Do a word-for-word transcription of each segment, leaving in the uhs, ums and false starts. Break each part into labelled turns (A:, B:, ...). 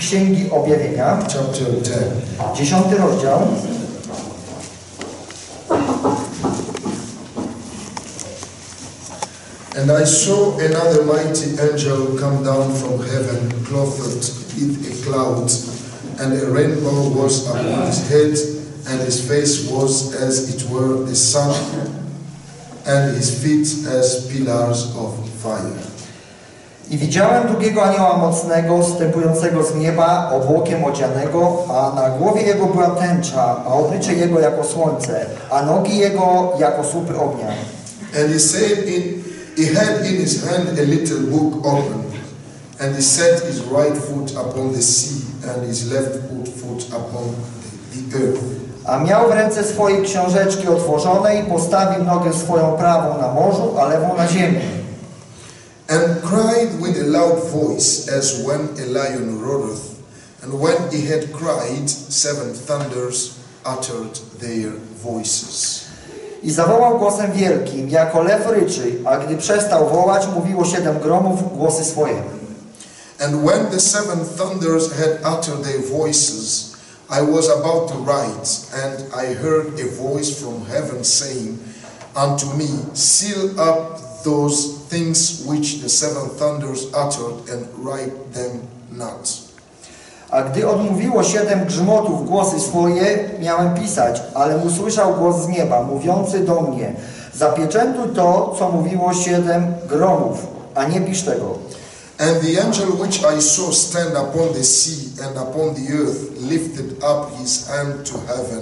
A: Księgi Objawienia,
B: chapter ten.
A: dziesiąty rozdział.
B: And I saw another mighty angel come down from heaven, clothed with a cloud, and a rainbow was upon his head, and his face was as it were the sun, and his feet as pillars of fire.
A: I widziałem drugiego anioła mocnego, wstępującego z nieba, obłokiem odzianego, a na głowie jego była tęcza, a oblicze jego jako słońce, a nogi jego jako słupy ognia.
B: And he said, in, he had in his hand a little book open, and he set his right foot upon the sea, and his left foot upon the, the earth.
A: A miał w ręce swojej książeczki otworzone i postawił nogę swoją prawą na morzu, a lewą na ziemi.
B: And cried with a loud voice, as when a lion roareth. And when he had cried, seven thunders uttered their voices.
A: I zawołał głosem wielkim, jako lew ryczy, a gdy przestał wołać, mówiło siedem gromów głosy swoje.
B: And when the seven thunders had uttered their voices, I was about to write, and I heard a voice from heaven saying unto me, seal up those things which the seven thunders uttered, and write them not.
A: A gdy odmówiło siedem grzmotów głosy swoje, miałem pisać, ale usłyszał głos z nieba, mówiący do mnie, zapieczętuj to, co mówiło siedem gromów, a nie pisz tego.
B: And the angel which I saw stand upon the sea and upon the earth lifted up his hand to heaven,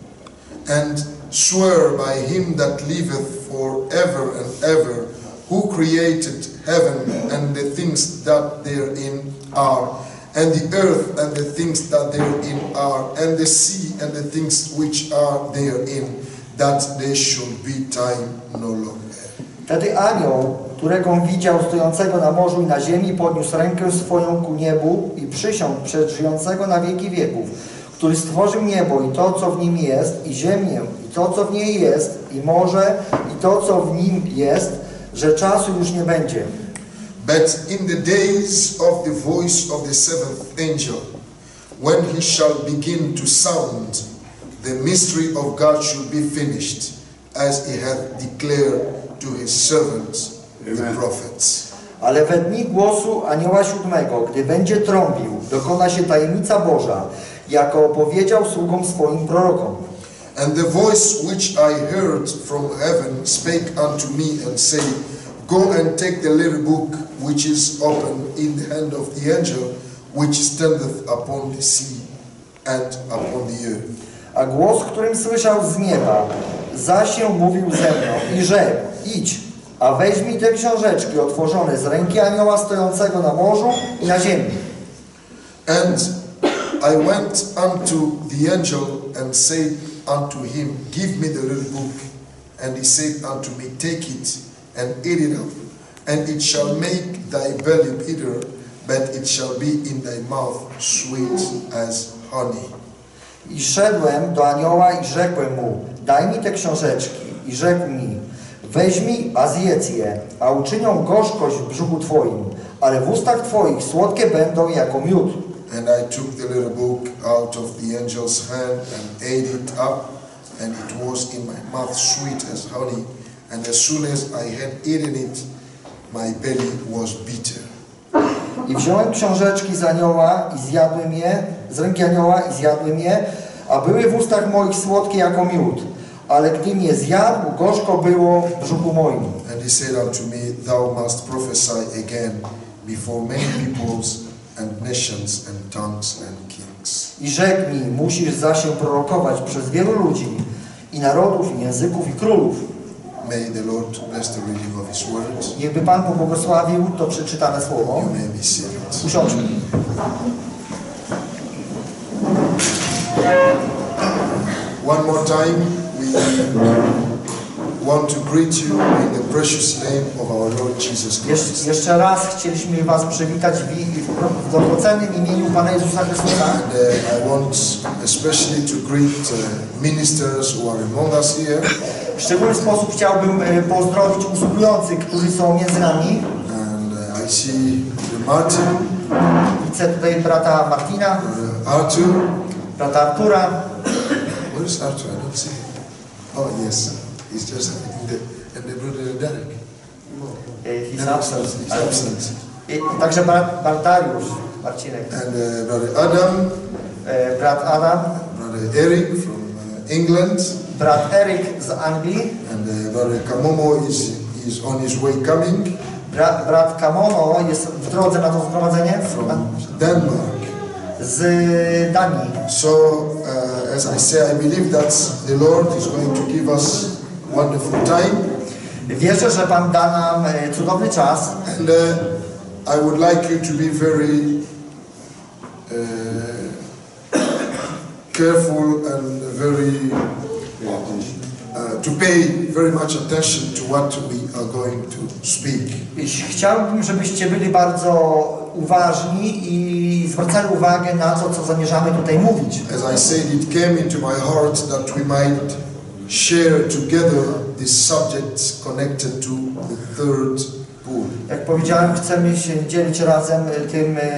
B: and swore by him that liveth forever and ever, who created heaven and the things that therein are, and the earth and the things that therein are, and the sea and the things which are therein, that there should be time no longer.
A: Wtedy anioł, którego widział stojącego na morzu i na ziemi, podniósł rękę swoją ku niebu i przysiągł przed żyjącego na wieki wieków, który stworzył niebo i to, co w nim jest, i ziemię, i to, co w niej jest, i morze, i to, co w nim jest, że czasu już nie będzie.
B: But in the days of the voice of the seventh angel, when he shall begin to sound, the mystery of God should be finished, as he hath declared to his servants, the prophets.
A: Ale we dni głosu anioła siódmego, gdy będzie trąbił, dokona się tajemnica Boża, jako opowiedział sługom swoim prorokom.
B: And the voice which I heard from heaven spake unto me and said, go and take the little book which is open in the hand of the angel which standeth upon the sea and upon the earth.
A: A głos, którym słyszał z nieba, zaś się mówił ze mną i rzekł, idź, a weźmij te książeczki otworzone z ręki anioła stojącego na morzu i na ziemi.
B: And I went unto the angel and said unto him, give me the little book. And he said unto me, take it and eat it up, and it shall make thy belly bitter, but it shall be in thy mouth sweet as honey.
A: I szedłem do anioła i rzekłem mu, daj mi te książeczki. I rzekł mi, weźmij, a zjedz je, a uczynią gorzkość w brzuchu twoim, ale w ustach twoich słodkie będą jako miód.
B: And I took the little book out of the angel's hand and ate it up, and it was in my mouth sweet as honey. And as soon as I had eaten it, my belly was bitter.
A: I wziąłem książeczki z anioła i zjadłem je, z ręki anioła i zjadłem je, a były w ustach moich słodkie jako miód. Ale gdy mnie zjadł, gorzko było w brzuchu moim.
B: And he said unto me, thou must prophesy again before many peoples and nations and tongues and kings.
A: I rzekł mi, musisz zaś prorokować przez wielu ludzi i narodów, i języków, i królów.
B: May the Lord bless the reading of his word.
A: Niechby Pan pobłogosławił to przeczytane słowo.
B: You may be seated.
A: Usiądźmy.
B: One more time, we want to greet you in the precious name of our Lord Jesus Christ.
A: Jesz jeszcze raz chcieliśmy Was przywitać w, w, w drogocennym imieniu Pana Jezusa Chrystusa.
B: And uh, I want especially to greet uh, ministers who are among us here.
A: W szczególny sposób chciałbym e, pozdrowić usługujących, którzy są między nami.
B: And uh, I see Martin
A: Widzę tutaj brata Martina,
B: Brother Arthur.
A: brata Artura.
B: Where is Arthur? I don't see him. Oh, yes. He's just in the, and the brother Derek.
A: Y, He's
B: He's
A: absent.
B: absent.
A: I także brat Bartariusz, Marcinek,
B: And uh, brother Adam,
A: y, brat Adam,
B: brother Eric from uh, England,
A: brat Eryk z Anglii,
B: and uh, brother Kamomo is is on his way coming
A: brat, brat Kamono jest w drodze na to zgromadzenie
B: from Denmark.
A: z Danii.
B: So, uh, as I say, I believe that the Lord is going to give us wonderful time,
A: Wierzę, że Pan da nam y, cudowny czas
B: and uh, I would like you to be very uh, careful and very uh, to pay very much attention to what we are going to speak.
A: Chciałbym, żebyście byli bardzo uważni i zwracali uwagę na to, co zamierzamy tutaj mówić.
B: As I said, it came into my heart that we might share together this subject connected to the third pool.
A: Jak powiedziałem, chcemy się dzielić razem tym e,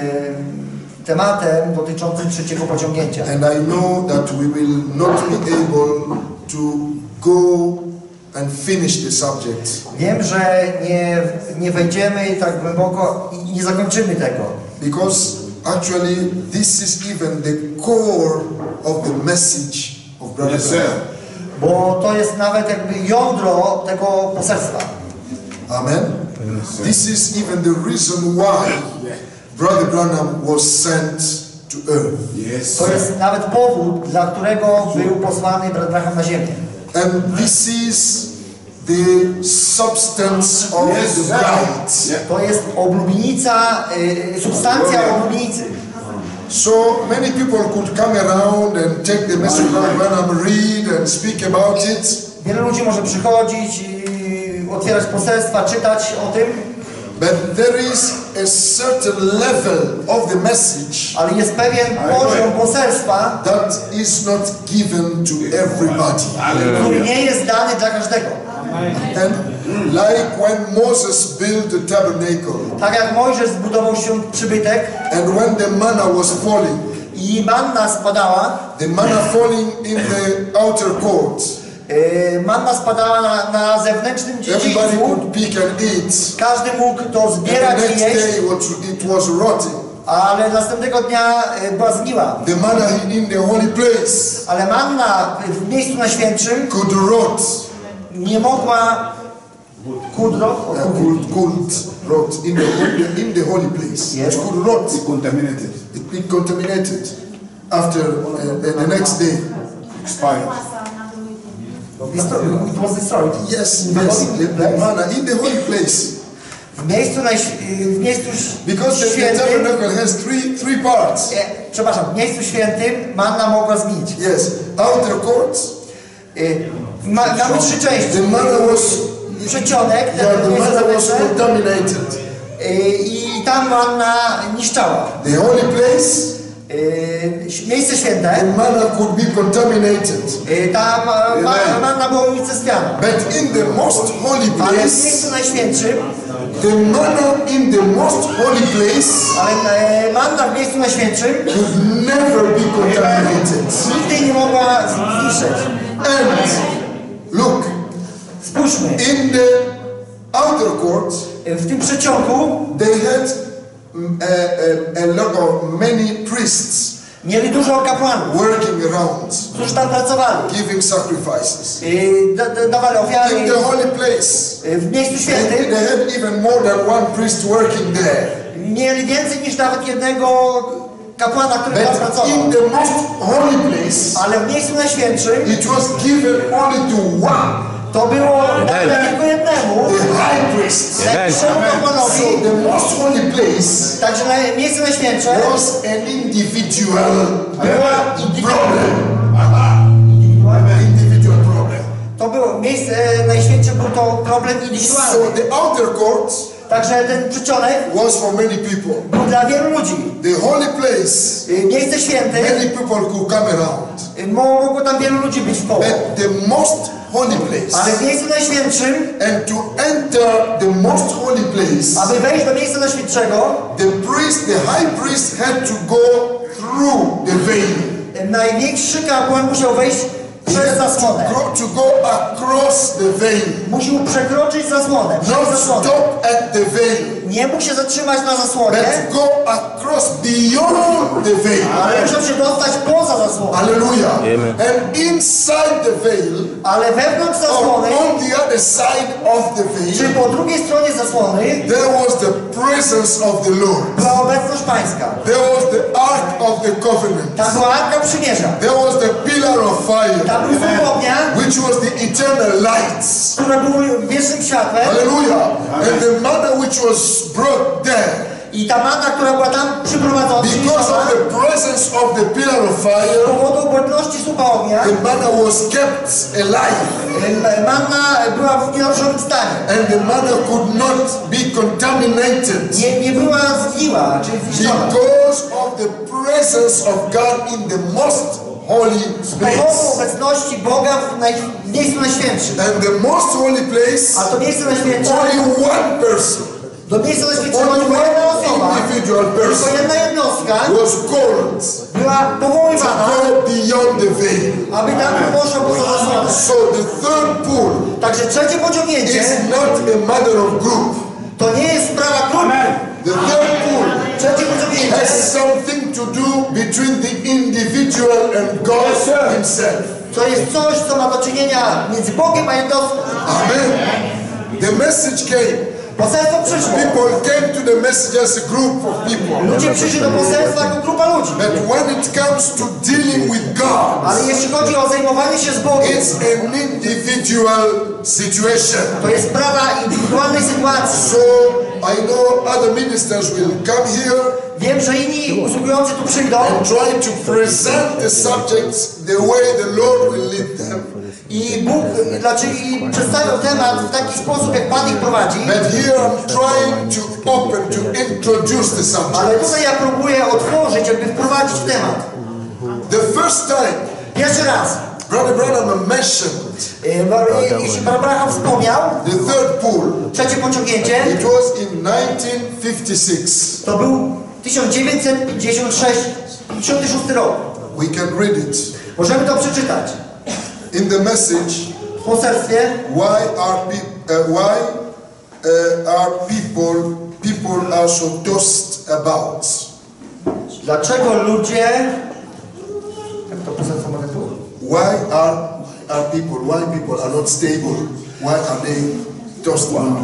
A: tematem dotyczącym trzeciego pociągnięcia.
B: And I know that we will not be able to go and finish the subject.
A: Wiem, że nie, nie wejdziemy tak głęboko i nie zakończymy tego.
B: Because actually this is even the core of the message of Brother
C: Yes, sir.
B: Branham.
A: Bo to jest nawet jakby jądro tego poselstwa.
B: Amen. This is even the reason why Brother Branham was sent to earth.
C: Yes,
A: To
C: sir.
A: jest nawet powód, dla którego był posłany brat Branham na ziemię.
B: And this is the substance of
C: Yes,
B: the
C: sir.
B: light.
C: Yeah.
A: To jest oblubienica, y, substancja oblubienicy.
B: So many people could come around and take the message of Brother Branham, read and speak about it.
A: Wielu ludzi może przychodzić i otwierać poselstwa, czytać o tym,
B: But there is a certain level of the message
A: ale jest pewien poziom poselstwa,
B: that is not given to everybody.
A: który nie jest dany dla każdego.
B: And like when Moses built the tabernacle,
A: Tak jak Mojżesz zbudował się przybytek
B: and when the manna was falling,
A: i manna spadała,
B: the manna falling in the outer court,
A: yy, manna spadała na, na zewnętrznym
B: everybody
A: dziedzińcu,
B: could pick and eat.
A: każdy mógł to
B: And the
A: zbierać i
B: next
A: jeść,
B: day it was- it was rotting.
A: ale następnego dnia yy, była zgniła.
B: The manna in the holy place
A: Ale manna w miejscu najświętszym
B: could rot.
A: nie mogła kudro,
B: Uh, could, could rot in the, in the in the holy place.
A: Yes.
B: It could rot.
C: Contaminated,
B: It be contaminated after uh, the next day.
C: expired.
A: it was destroyed.
B: Yes, yes, the, the manna in the holy place.
A: W miejscu, najś- w miejscu
B: Because the, the
A: świętym,
B: tabernacle has three three parts.
A: e, przepraszam, w miejscu świętym manna mogła zgnić.
B: Yes, outer court.
A: Y, ma, mamy trzy części.
B: The manna was
A: Przedsionek,
B: yeah,
A: ten
B: the
A: miejsce
B: manna was
A: zewnętrzne,
B: contaminated.
A: y, i tam manna niszczała.
B: The holy place,
A: Y, miejsce
B: the
A: święte,
B: manna could be contaminated.
A: y, tam ma, ma,
C: Amen.
A: manna była unicestwiana.
B: But in the most holy
A: Ale w
B: place,
A: miejscu najświętszym,
B: the manna in the most holy place
A: ale e, manna w miejscu najświętszym
B: could never be contaminated.
A: nigdy nie mogła zniszczyć.
B: And look,
A: Spójrzmy,
B: in the outer court,
A: w tym przeciągu
B: they had mm, a, a, a lot of many priests
A: mieli dużo kapłanów,
B: working around,
A: którzy tam pracowali.
B: giving sacrifices.
A: Y, da, da, dawali ofiary
B: In the holy place,
A: y, w miejscu
B: they,
A: świętym.
B: they had even more than one priest working there.
A: Mieli więcej niż nawet jednego kapłana, który tam
B: But
A: pracował.
B: in the most holy place,
A: Ale w miejscu najświętszym
B: it was given only to one,
A: to było dane tylko jednemu,
B: the high priest.
A: najwyższemu
B: So
A: kapłanowi.
B: the most holy place
A: Także na, miejsce najświętsze
B: was an individual
A: była indywidualna.
B: problem. Individual problem.
A: To było miejsce e, najświętsze, był to problem
B: So
A: indywidualny.
B: the outer court
A: Także ten przedsionek
B: was for many people.
A: był dla wielu ludzi.
B: The holy place,
A: Y, Miejsce święte,
B: many people could come around.
A: y, mogło tam wielu ludzi być w koło.
B: But the most holy place.
A: Ale w miejscu najświętszym,
B: And to enter the most holy place,
A: aby wejść do miejsca najświętszego,
B: the priest, the high priest had to go through the veil.
A: największy kapłan musiał wejść
B: He
A: przez
B: had to
A: zasłonę.
B: go, to go across the veil.
A: Musiał przekroczyć zasłonę.
B: Not
A: Przez zasłonę.
B: stop at the veil,
A: Nie mógł się zatrzymać na zasłonie,
B: but go across beyond the veil.
A: ale musiał się dostać poza zasłonę.
B: Hallelujah.
C: Amen.
B: And inside the veil,
A: Ale wewnątrz
B: or
A: zasłony,
B: on the other side of the
A: czy
B: veil,
A: po drugiej stronie zasłony,
B: there was the presence of the Lord.
A: była obecność Pańska.
B: There was the ark of the covenant.
A: Tam była Arka Przymierza.
B: There was the pillar of fire,
A: Tam był słup ognia,
B: which was the eternal lights.
A: które były wiecznym światłem.
B: Hallelujah. And the manna which was brought there,
A: I ta manna, która była tam przyprowadzona,
B: because
A: przyniesiona,
B: of the presence of the pillar of
A: z
B: fire,
A: powodu obecności słupa ognia,
B: the manna was kept alive.
A: manna była w nienaruszonym stanie.
B: And the manna could not be contaminated
A: Nie, nie była zgniła, czyli zniszczona.
B: because of the presence of God in the most holy
A: Z powodu
B: place.
A: obecności Boga w, naj, w miejscu najświętszym.
B: And the most holy place,
A: A to miejsce najświętsze,
B: only one person,
A: do miejsca najświętszego
B: only
A: tylko jedna
B: one
A: osoba,
B: individual
A: tylko
B: person
A: jedna jednostka
B: was called
A: była
B: to
A: powoływana,
B: go beyond the veil.
A: aby tam poszła poza zasłonę.
B: So the third pull
A: Także trzecie pociągnięcie
B: is not a matter of group.
A: to nie jest sprawa grupy.
B: The third pull
A: Trzecie pociągnięcie
B: has something to do between the individual and God Himself.
A: to jest coś, co ma do czynienia między Bogiem a jednostką.
B: Amen. The message came.
A: Poselstwo przyszło.
B: People came to the message as a group of people.
A: Ludzie przyszli do poselstwa jako grupa ludzi.
B: But when it comes to dealing with God,
A: Ale jeśli chodzi o zajmowanie się z Bogiem,
B: it's an individual situation.
A: to jest sprawa indywidualnej sytuacji.
B: So I know other ministers will come here
A: Wiem, że inni usługujący tu przyjdą
B: and try to present the subjects the way the Lord will lead them.
A: i Bóg, znaczy i przedstawią temat w taki sposób, jak Pan ich prowadzi.
B: But here I'm trying to open, to introduce the
A: Ale
B: subject.
A: tutaj ja próbuję otworzyć, jakby wprowadzić w temat.
B: The first time
A: Pierwszy raz,
B: Brother Branham mentioned
A: e, wa- jeśli Pan Abraham wspomniał,
B: the third pull,
A: trzecie pociągnięcie,
B: it was in nineteen fifty-six.
A: to był tysiąc dziewięćset pięćdziesiąty szósty pięćdziesiąty szósty rok.
B: We can read it.
A: Możemy to przeczytać.
B: In the message,
A: W poselstwie,
B: why are pe- uh, why uh, are people people are so tossed about?
A: dlaczego ludzie... Jak to poselstwo ma tytuł?
B: Why are are people why people are not stable? Why are they tossed about?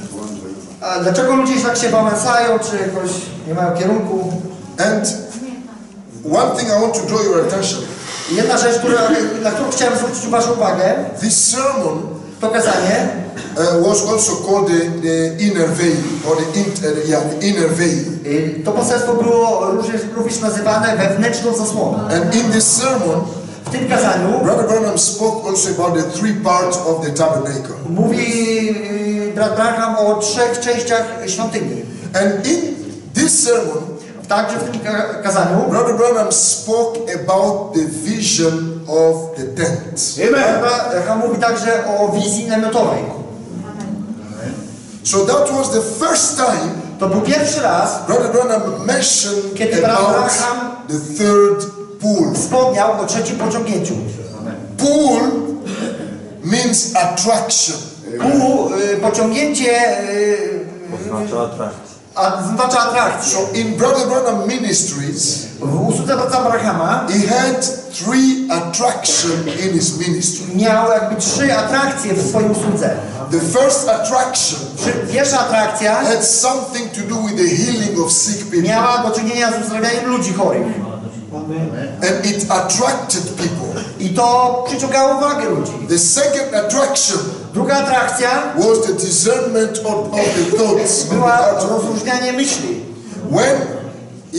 A: A dlaczego ludzie tak się balansają, czy jakoś nie mają kierunku?
B: And one thing I want to draw your attention.
A: I jedna rzecz, która, na którą chciałem zwrócić Waszą uwagę,
B: This sermon
A: to kazanie
B: uh, was also called the, the inner veil or the, in, uh, yeah, the inner veil.
A: y, to poselstwo było również, również nazywane wewnętrzną zasłoną.
B: And in this sermon,
A: W tym kazaniu
B: Brother Branham spoke also about the three parts of the tabernacle.
A: mówi y, brat Branham o trzech częściach świątyni.
B: And in this sermon,
A: Także w tym ka- kazaniu
B: Brother Branham spoke about the vision of the tent.
A: brat Branham mówi także o wizji namiotowej.
B: So that was the first time
A: To był pierwszy raz,
B: Brother Branham mentioned
A: Kiedy Brother
B: about
A: Branham
B: the third pool.
A: wspomniał o trzecim pociągnięciu.
B: Pool means attraction.
A: Pół, y, pociągnięcie y,
C: Oznacza atrakcję.
A: a znaczy atrakcję.
B: So in Brother Branham Ministries,
A: W usłudze brata Abrahama
B: he had three attraction in his ministry.
A: miał jakby trzy atrakcje w swojej usłudze.
B: The first attraction
A: Przy- Pierwsza atrakcja
B: had something to do with the healing of sick people.
A: miała do czynienia z uzdrawianiem ludzi chorych.
B: And it attracted people.
A: I to przyciągało uwagę ludzi.
B: The second attraction
A: Druga atrakcja
B: was the discernment of, of the thoughts of the
A: była
B: heart.
A: rozróżnianie myśli.
B: When he,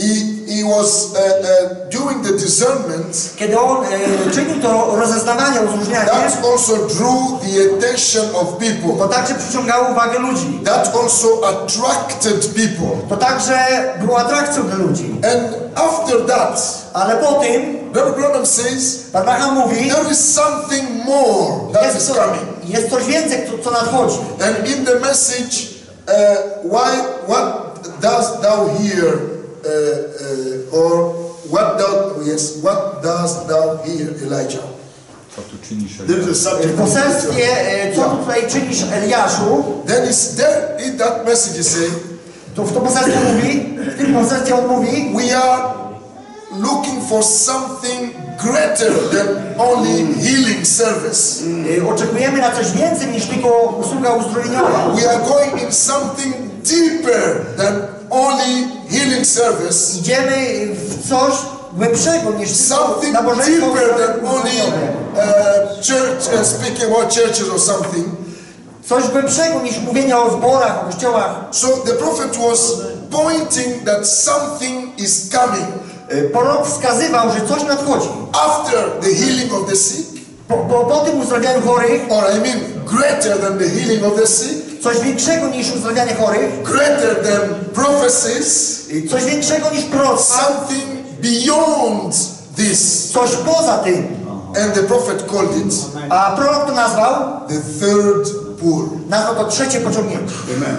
B: he was uh, uh, doing the discernment,
A: kiedy on e, czynił to rozeznawanie, rozróżnianie,
B: that also drew the attention of people.
A: to także przyciągało uwagę ludzi.
B: That also attracted people.
A: To także było atrakcją dla ludzi.
B: And after that,
A: Ale po tym,
B: Brother Branham says,
A: Pan Branham mówi,
B: there is something more that
A: jest,
B: is
A: to,
B: coming.
A: jest coś więcej, co, co nadchodzi.
B: And in the message, uh, why, what dost thou hear, uh, uh, or what thou, yes, what dost thou hear, Elijah?
C: Co tu czynisz?
B: There is a
A: W
B: subject.
A: poselstwie, e, co tutaj czynisz, Eliaszu,
B: Then is there in that message you say,
A: to w to poselstwie mówi, w tym poselstwie on mówi,
B: we are looking for something greater than only healing service.
A: e, oczekujemy na coś więcej niż tylko usługa uzdrowieniowa.
B: We are going in something deeper than only healing service.
A: Idziemy w coś głębszego niż tylko
B: Something
A: nabożeństwo
B: deeper than only
A: uzdrowieniowe.
B: uh, church, uh, speaking about churches or something.
A: Coś głębszego niż mówienie o zborach, o kościołach.
B: So the prophet was pointing that something is coming
A: E, Prorok wskazywał, że coś nadchodzi.
B: after the healing of the sick,
A: Po, po, po tym uzdrawianiu chorych,
B: or I mean greater than the healing of the sick,
A: coś większego niż uzdrawianie chorych,
B: greater than prophecies,
A: coś większego niż proroctwa,
B: something beyond this.
A: coś poza tym.
B: And the prophet called it
A: A prorok to nazwał,
B: the third pull.
A: nazwał to trzecie pociągnięcie.
B: Amen.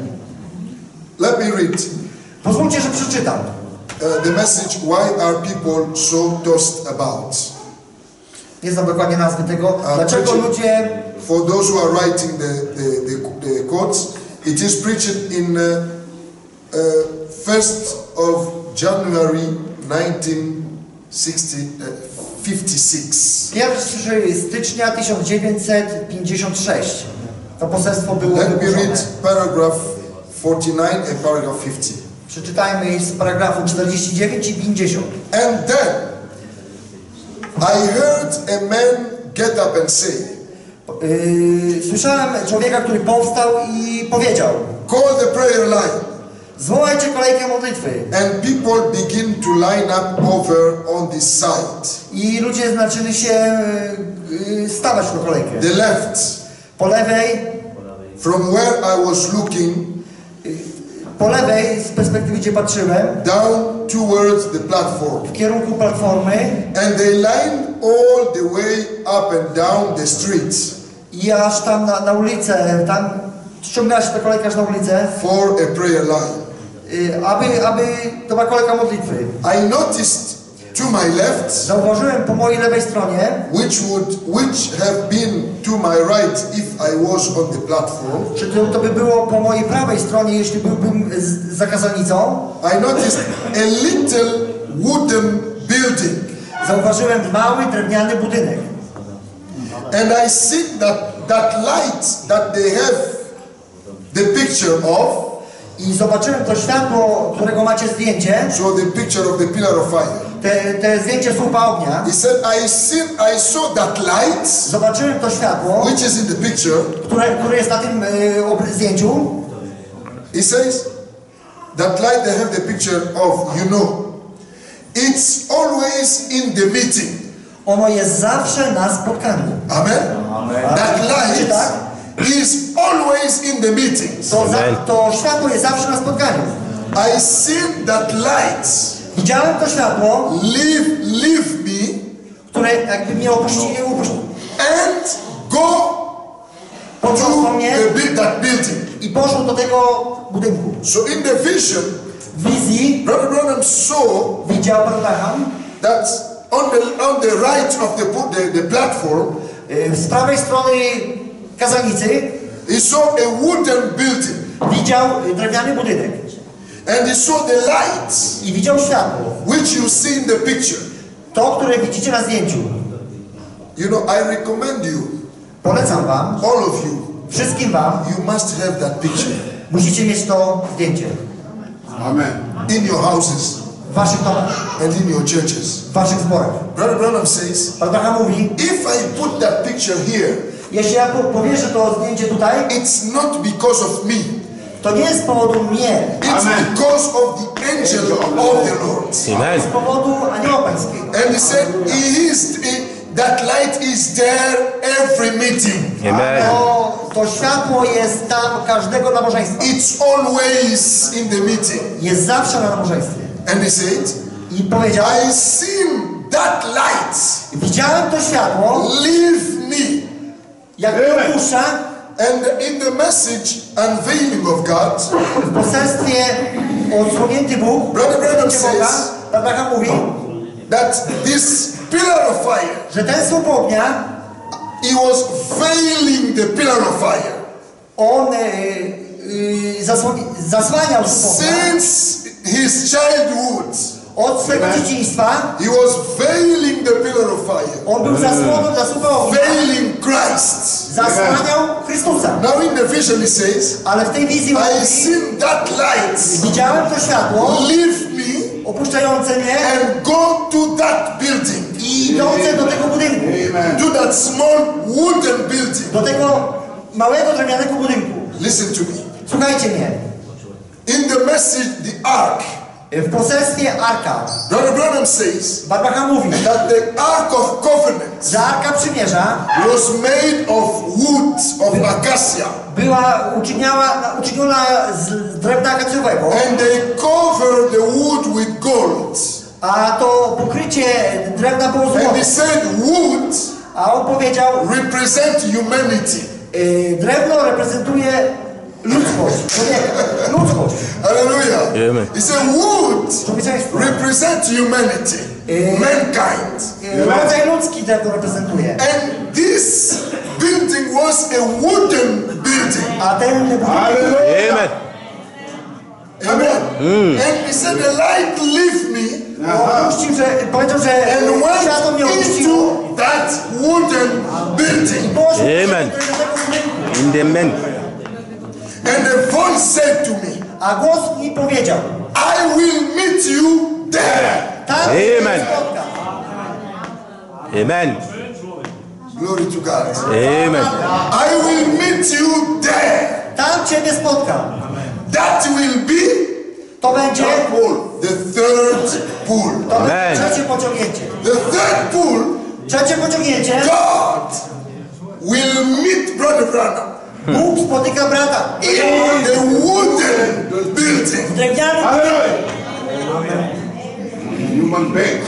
B: Let me read
A: Pozwólcie, że przeczytam.
B: uh, the message, why are people so tossed about?
A: Nie znam dokładnie nazwy tego.
B: A,
A: Dlaczego
B: preaching-
A: ludzie,
B: For those who are writing the, the, the, the quotes, it is preached in uh, uh, first of January nineteen fifty-six.
A: pierwszego stycznia tysiąc dziewięćset pięćdziesiąt sześć, to poselstwo było
B: Let me
A: wygłoszone.
B: read paragraph forty-nine and paragraph fifty.
A: Przeczytajmy z paragrafu czterdzieści dziewięć i pięćdziesiąt.
B: And then I heard a man get up and say,
A: Yy, słyszałem człowieka, który powstał i powiedział:
B: call the prayer line.
A: zwołajcie kolejkę modlitwy.
B: And people begin to line up over on this side.
A: I ludzie zaczęli się yy, stawać w tę kolejkę.
B: The left,
A: Po lewej,
B: from where I was looking,
A: po lewej, z perspektywy gdzie patrzyłem,
B: down towards the platform.
A: w kierunku platformy,
B: And they lined all the way up and down the streets
A: i aż tam na, na ulicę, tam ściągała się ta kolejka aż na ulicę,
B: for a prayer line.
A: yy, aby, aby to była kolejka modlitwy.
B: I noticed to my left,
A: Zauważyłem po mojej lewej stronie,
B: which would which have been to my right if I was on the platform.
A: że to, to by było po mojej prawej stronie, jeśli byłbym z, za kazalnicą.
B: I noticed a little wooden building,
A: Zauważyłem mały, drewniany budynek.
B: and I see that that light that they have the picture of,
A: I zobaczyłem to światło, którego macie zdjęcie,
B: so the picture of the pillar of fire.
A: te, te zdjęcie słupa ognia.
B: He said, I seen, I saw that light,
A: Zobaczyłem to światło,
B: which is in the picture.
A: które, które jest na tym y, obr- zdjęciu.
B: He says, that light they have the picture of, you know, it's always in the meeting.
A: Ono jest zawsze na spotkaniu.
B: Amen? That
A: Czy tak?
B: light is always in the meetings.
A: To, za, to światło jest zawsze na spotkaniu.
B: I seen that light
A: Widziałem to światło,
B: leave, leave me
A: które jakby mnie opuściło, opuściło.
B: and go
A: Poniosło
B: to
A: mnie
B: the, bui- that building.
A: i poszło do tego budynku.
B: So in the vision,
A: W wizji
B: Brother Branham saw
A: widział Abraham
B: that on the on the right of the pu- the, the platform,
A: y, z prawej strony kazalnicy
B: he saw a wooden building,
A: widział drewniany budynek
B: and he saw the light
A: i widział światło.
B: which you see in the picture.
A: To, które widzicie na zdjęciu.
B: You know, I recommend you,
A: Polecam wam,
B: all of you,
A: wszystkim wam,
B: you must have that picture
A: musicie mieć to zdjęcie
B: Amen. in your houses
A: w waszych domach,
B: and in your churches.
A: w waszych zborach.
B: Brother Branham says,
A: Abraham mówi,
B: if I put that picture here,
A: jeśli ja po- powieszę to zdjęcie tutaj,
B: it's not because of me.
A: To nie jest z powodu mnie.
B: It's because of the angel of the Lord.
C: Amen.
A: Z powodu anioła pańskiego.
B: And he said, he is, he, that light is there every meeting.
C: Amen.
A: To, to światło jest tam każdego nabożeństwa.
B: It's always in the meeting.
A: Jest zawsze na nabożeństwie.
B: And he said,
A: I powiedział,
B: I seen that light
A: widziałem to światło,
B: leave me.
A: jak opuszcza.
B: And in the message unveiling of God,
A: W poselstwie odsłonięty Bóg,
B: Brother Branham
A: Boga,
B: says
A: Abraham mówi,
B: that this pillar of fire,
A: że ten słup ognia,
B: he was veiling the pillar of fire
A: on e, e, zasłoni, zasłaniał słup ognia
B: since his childhood.
A: od swego dzieciństwa.
B: He was veiling the pillar of fire,
A: On był zasłoną dla słupa ognia,
B: veiling Christ.
A: zasłaniał Chrystusa.
B: Now in the vision he says,
A: Ale w tej wizji
B: I
A: mówi,
B: seen that light
A: widziałem to światło
B: leave me
A: opuszczające mnie
B: and go to that building,
A: i idące do tego budynku,
B: to that small wooden building.
A: do tego małego drewnianego budynku.
B: Listen to me.
A: Słuchajcie mnie.
B: In the message, the ark,
A: W poselstwie Arka,
B: Brother Branham says
A: Abraham mówi,
B: that the Ark of Covenant
A: że Arka Przymierza
B: was made of wood of acacia,
A: była uczyniała, uczyniona z drewna akacjowego,
B: and they covered the wood with gold.
A: a to pokrycie drewna było
B: And he
A: złote.
B: said wood
A: A on powiedział,
B: represent humanity.
A: y, drewno reprezentuje ludzkość, człowieka, ludzkość.
B: Hallelujah.
C: Amen.
B: He said wood
A: Człowieczeństwo.
B: represent humanity, mankind.
A: Y, Rodzaj ludzki drewno reprezentuje.
B: And this building was a wooden building.
A: A ten budynek
C: Amen.
B: Amen. And he said the light leave me
A: opuścił, że powiedział, że
B: and
A: światło mnie
B: went
A: opuściło.
B: into that wooden building.
A: Poszło
C: Amen.
A: do tego budynku.
C: In the men.
B: And a voice said to me,
A: A głos mi powiedział,
B: I will meet you there.
A: tam
C: Amen.
A: się spotka.
C: Amen.
B: Glory to God.
C: Amen.
B: I will meet you there.
A: Tam Ciebie spotkam.
B: That will be
A: To będzie,
B: pool, the third pool.
A: to będzie
C: Amen.
A: trzecie pociągnięcie.
B: The third pool,
A: Trzecie pociągnięcie.
B: God will meet Brother Branham
A: Bóg spotyka brata.
B: in the wooden building.
A: Drewniany budynek.
D: Human being.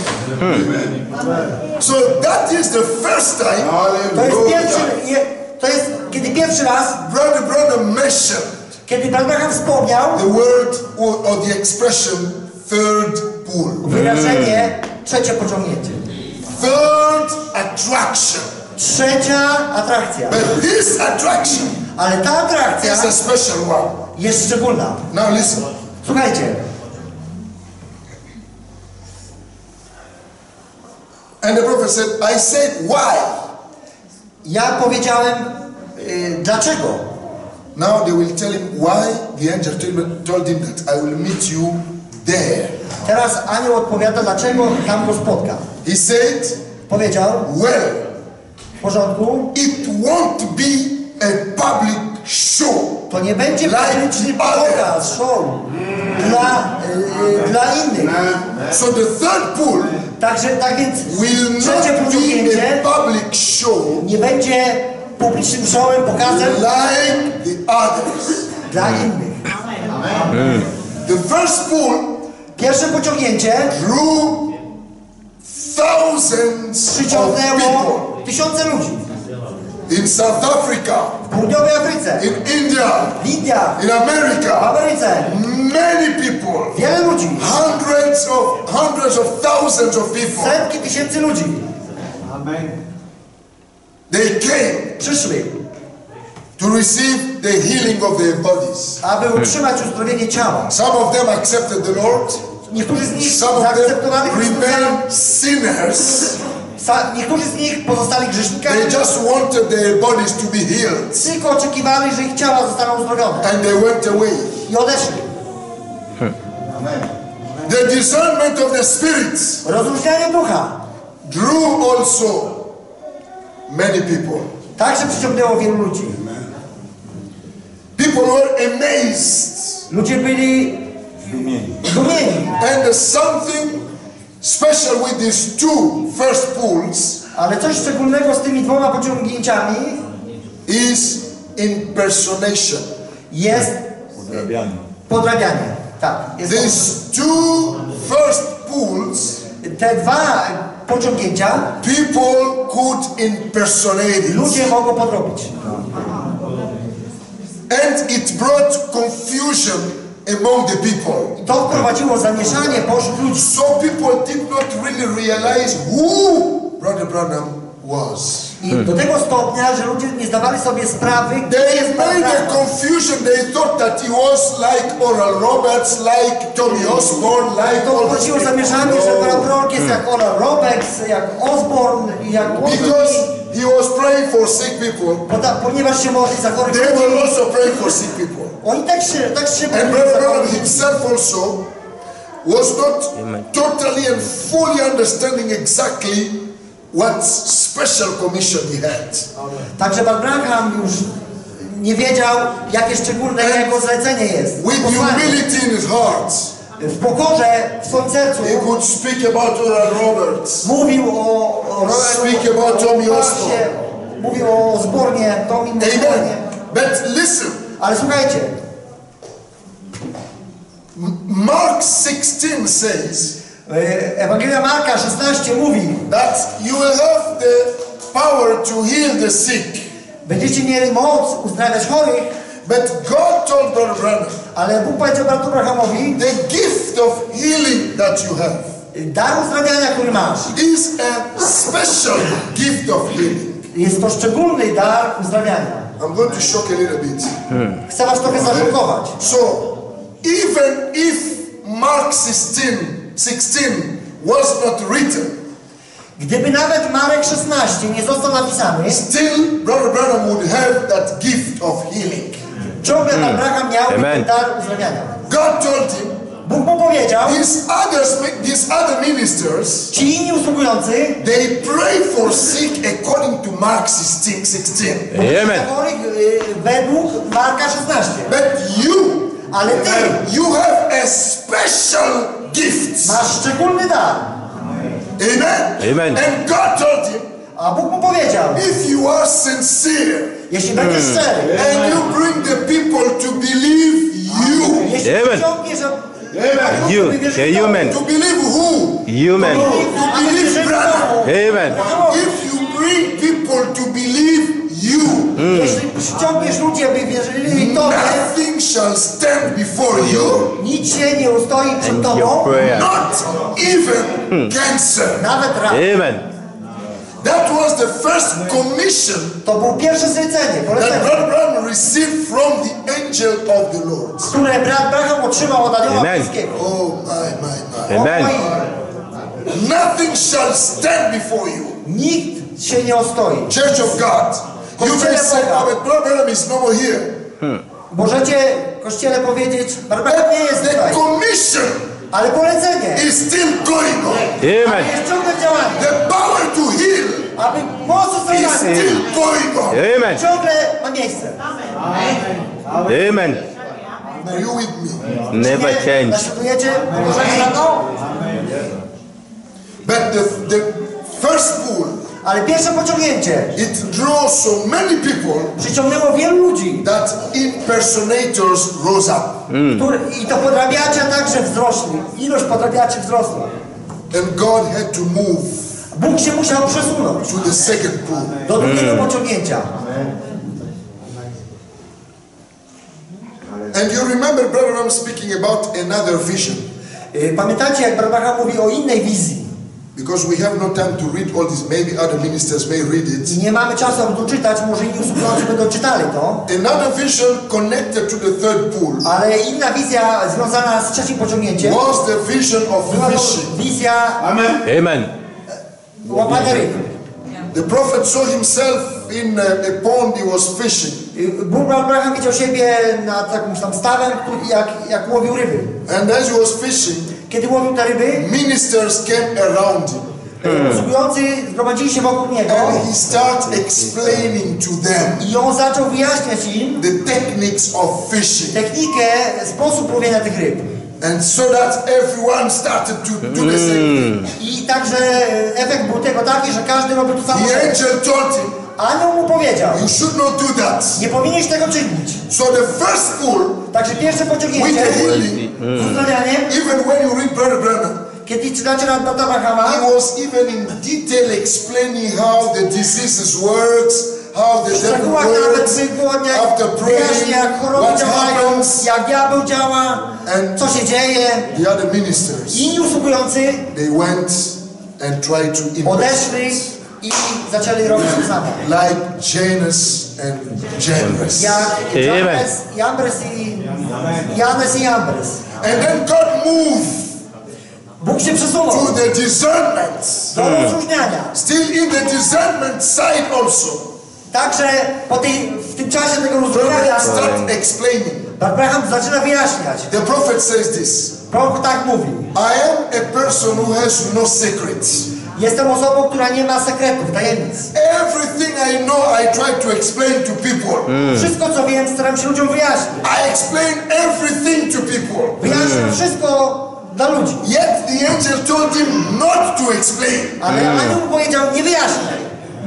B: So that is the first time
A: To jest
D: Hallelujah.
A: pierwszy, je, to jest kiedy pierwszy raz,
B: Brother Branham mentioned
A: kiedy Pan Abraham wspomniał
B: the word or, or the expression third pool.
A: wyrażenie trzecie pociągnięcie.
B: Third attraction.
A: Trzecia atrakcja.
B: But this attraction
A: Ale ta atrakcja
B: is a special one.
A: jest szczególna.
B: Now listen.
A: Słuchajcie.
B: And the prophet said, I said, why?
A: Ja powiedziałem, y, dlaczego?
B: Now they will tell him why the angel told- told him that I will meet you there.
A: Teraz anioł odpowiada, dlaczego tam go spotka.
B: He said,
A: Powiedział,
B: well,
A: w porządku,
B: it won't be a public show.
A: to nie będzie
B: Like
A: publiczny
B: others.
A: pokaz, show dla, y, dla innych.
B: So the third pool
A: Także, tak więc
B: will
A: trzecie
B: not be
A: pociągnięcie
B: a public show
A: nie będzie publicznym showem, pokazem
B: like the others.
A: dla innych.
B: The first pool
A: Pierwsze pociągnięcie
B: drew thousands of
A: przyciągnęło
B: people
A: tysiące ludzi
B: in South Africa,
A: w południowej Afryce,
B: in India,
A: w Indiach,
B: in
A: w
B: America.
A: Ameryce.
B: Many people,
A: Wiele ludzi,
B: hundreds of hundreds of thousands of people.
A: setki tysięcy ludzi
B: They came
A: przyszli,
B: to receive the healing of their bodies.
A: aby utrzymać uzdrowienie ciała.
B: Some of them accepted the Lord.
A: Niektórzy z nich
B: Some of
A: zaakceptowali
B: them
A: Chrystusa,
B: remained sinners.
A: Sa- niektórzy z nich pozostali grzesznikami,
B: They just wanted their bodies to be healed,
A: tylko oczekiwali, że ich ciała zostaną uzdrowione
B: and they went away.
A: i odeszli.
B: The discernment of the spirits
A: Rozróżnianie ducha
B: drew also many people.
A: także przyciągnęło wielu ludzi.
B: People People were amazed.
A: Ludzie byli zdumieni.
B: And there's something special with these two first pools
A: Ale coś szczególnego z tymi dwoma pociągnięciami
B: is impersonation.
A: jest
C: Podrabianie.
A: podrabianie. Tak. Jest
B: These two first pools,
A: te dwa pociągnięcia
B: people could impersonate it.
A: ludzie mogą podrobić.
B: And it brought confusion among the people.
A: I to wprowadziło zamieszanie pośród ludzi.
B: So people did not really realize who Brother Branham was.
A: I do tego stopnia, że ludzie nie zdawali sobie sprawy, gdzie
B: They
A: jest
B: made a
A: Branham.
B: confusion. They thought that he was like Oral Roberts, like Tommy Osborne, like
A: To
B: all these
A: wprowadziło
B: people.
A: zamieszanie, że Brat Rock jest jak Oral Roberts, jak Osborne, jak
B: Because he was praying for sick people,
A: Poda- ponieważ się modli za chorych
B: they were
A: ludzi.
B: also praying for sick people.
A: Oni tak się, tak się
B: And
A: modlili
B: Brother
A: za
B: Branham
A: chorych ludzi.
B: himself also was not totally and fully understanding exactly what special commission he had.
A: Także Brat Branham już nie wiedział, jakie szczególne jego zlecenie jest.
B: With
A: Posłanie.
B: humility in his heart,
A: W pokorze, w swoim sercu
B: he could speak about Oral Roberts,
A: mówił o, o
B: Speak about Tommy
A: o-
B: Osborne.
A: mówił o Osbornie, Tommy Osbornie.
B: Amen. But listen,
A: Ale słuchajcie,
B: Mark sixteen says
A: e, Ewangelia Marka szesnaście mówi,
B: that you will have the power to heal the sick.
A: będziecie mieli moc uzdrawiać chorych,
B: But God told Brother Branham,
A: ale Bóg powiedział bratu Abrahamowi,
B: the gift of healing that you have
A: dar uzdrawiania, który masz,
B: is a special gift of healing.
A: jest to szczególny dar uzdrawiania.
B: I'm going to shock a little bit.
A: Chcę was trochę zaszokować.
B: So, even if Mark sixteen, sixteen was not written,
A: Gdyby nawet Marek szesnaście nie został napisany,
B: still Brother Branham would have that gift of healing.
A: ciągle Abraham miał
C: Amen.
A: ten dar uzdrawiania.
B: God told him,
A: Bóg mu powiedział,
B: these others, these other ministers,
A: ci inni usługujący
B: they pray for sick according to Mark sixteen, sixteen.
C: Amen.
A: chorych y, według Marka szesnaście.
B: But you,
A: Ale ty
B: you have a special gift.
A: masz szczególny dar.
B: Amen.
C: Amen.
B: And God told him,
A: A Bóg mu powiedział,
B: if you are sincere
A: jeśli będziesz szczery,
B: and you bring the people to believe you,
A: jeśli
C: Amen.
A: przyciągniesz
C: You, the human.
B: to believe who?
C: Human.
B: To believe brother.
C: Amen.
B: If you bring people to believe you,
A: Jeśli przyciągniesz ludzi, aby wierzyli Tobie,
B: nothing shall stand before you,
A: nic się nie ustoi przed
C: Your
A: Tobą,
C: prayer.
B: not even cancer.
A: nawet raz.
C: Amen.
B: That was the first commission
A: To było pierwsze zlecenie,
B: that
A: polecenie,
B: Brother Branham received from the angel of the Lord.
A: które brat Abraham otrzymał od anioła
C: Amen.
A: pańskiego.
B: Oh my, my, my.
C: Amen.
B: Nothing shall stand before you.
A: Nikt się nie ostoi.
B: Church of God. You may say, oh, but Brother Branham is no more here.
A: Możecie Kościele powiedzieć, Abraham nie jest
B: The
A: tutaj,
B: commission
A: ale polecenie
B: is still going on.
C: Amen.
A: jest ciągle w działaniu,
B: The power to heal
A: aby moc
B: is
A: uzdrawiania
B: still going on.
C: Amen.
A: ciągle ma miejsce.
C: Amen.
B: Are you with me?
C: Never change.
A: Naśladujecie położenie na to?
B: But the, the first pool,
A: Ale pierwsze pociągnięcie
B: it draws so many people
A: przyciągnęło wielu ludzi,
B: that impersonators rose up.
A: który, i to podrabiacze także wzrośli. Ilość podrabiaczy wzrosła.
B: And God had to move
A: Bóg się musiał przesunąć
B: to the second pool.
A: do drugiego pociągnięcia.
B: And you remember Brother Branham speaking about another vision.
A: Y, Pamiętacie, jak Abraham mówi o innej wizji?
B: Because we have no time to read all this, maybe other ministers may read it.
A: I nie mamy czasu, aby to czytać, może inni usługujący będą czytali to.
B: Another vision connected to the third pool
A: Ale inna wizja związana z trzecim pociągnięciem
B: was the vision
A: była
B: of
A: to
B: fishing.
A: wizja
C: Amen.
A: łapania ryb.
B: The prophet saw himself in a, a pond he was fishing.
A: Y, Bóg Abraham widział siebie nad jakimś tam stawem, który- jak, jak łowił ryby.
B: And as he was fishing,
A: Kiedy łowił te ryby,
B: ministers came around him.
A: Usługujący zgromadzili się wokół niego
B: and he started explaining to them
A: i on zaczął wyjaśniać im
B: the techniques of fishing.
A: technikę, sposób łowienia tych ryb.
B: And so that everyone started to do the same thing.
A: I także efekt był tego taki, że każdy robił to samo.
B: The angel told him,
A: Anioł mu powiedział,
B: you should not do that.
A: nie powinieneś tego czynić.
B: So the first pull,
A: Także pierwsze
B: with
A: pociągnięcie,
B: the healing,
A: z uzdrowieniem,
B: even when you read Brother Branham,
A: kiedy czytacie na Brata Abrahama,
B: he was even in detail explaining how the diseases works, how the
A: w
B: devil
A: szczegółach nawet
B: works,
A: wygłodnia,
B: after
A: wyjaśnia,
B: praying,
A: jak choroby
B: what
A: działają,
B: happens.
A: jak diabeł działa,
B: And
A: co się dzieje.
B: the other ministers,
A: Inni usługujący
B: they went and tried to imitate,
A: odeszli i zaczęli robić to samo.
B: like Janus and Jambres.
A: Jak
C: Amen.
A: Jambres, Jambres i Janes i Jambres.
B: And then God moved
A: Bóg się przesunął
B: to the discernment,
A: do rozróżniania.
B: still in the discernment side also.
A: Także po tej, w tym czasie tego
B: Brother
A: rozróżniania
B: start explaining.
A: Abraham zaczyna wyjaśniać.
B: The prophet says this,
A: Prorok tak mówi.
B: I am a person who has no secrets.
A: Jestem osobą, która nie ma sekretów, tajemnic.
B: Everything I know, I try to explain to people.
A: Wszystko, co wiem, staram się ludziom wyjaśnić.
B: I explain everything to people.
A: Wyjaśniam wszystko dla ludzi.
B: Yet the angel told him not to explain.
A: Ale anioł mu powiedział, nie wyjaśniaj.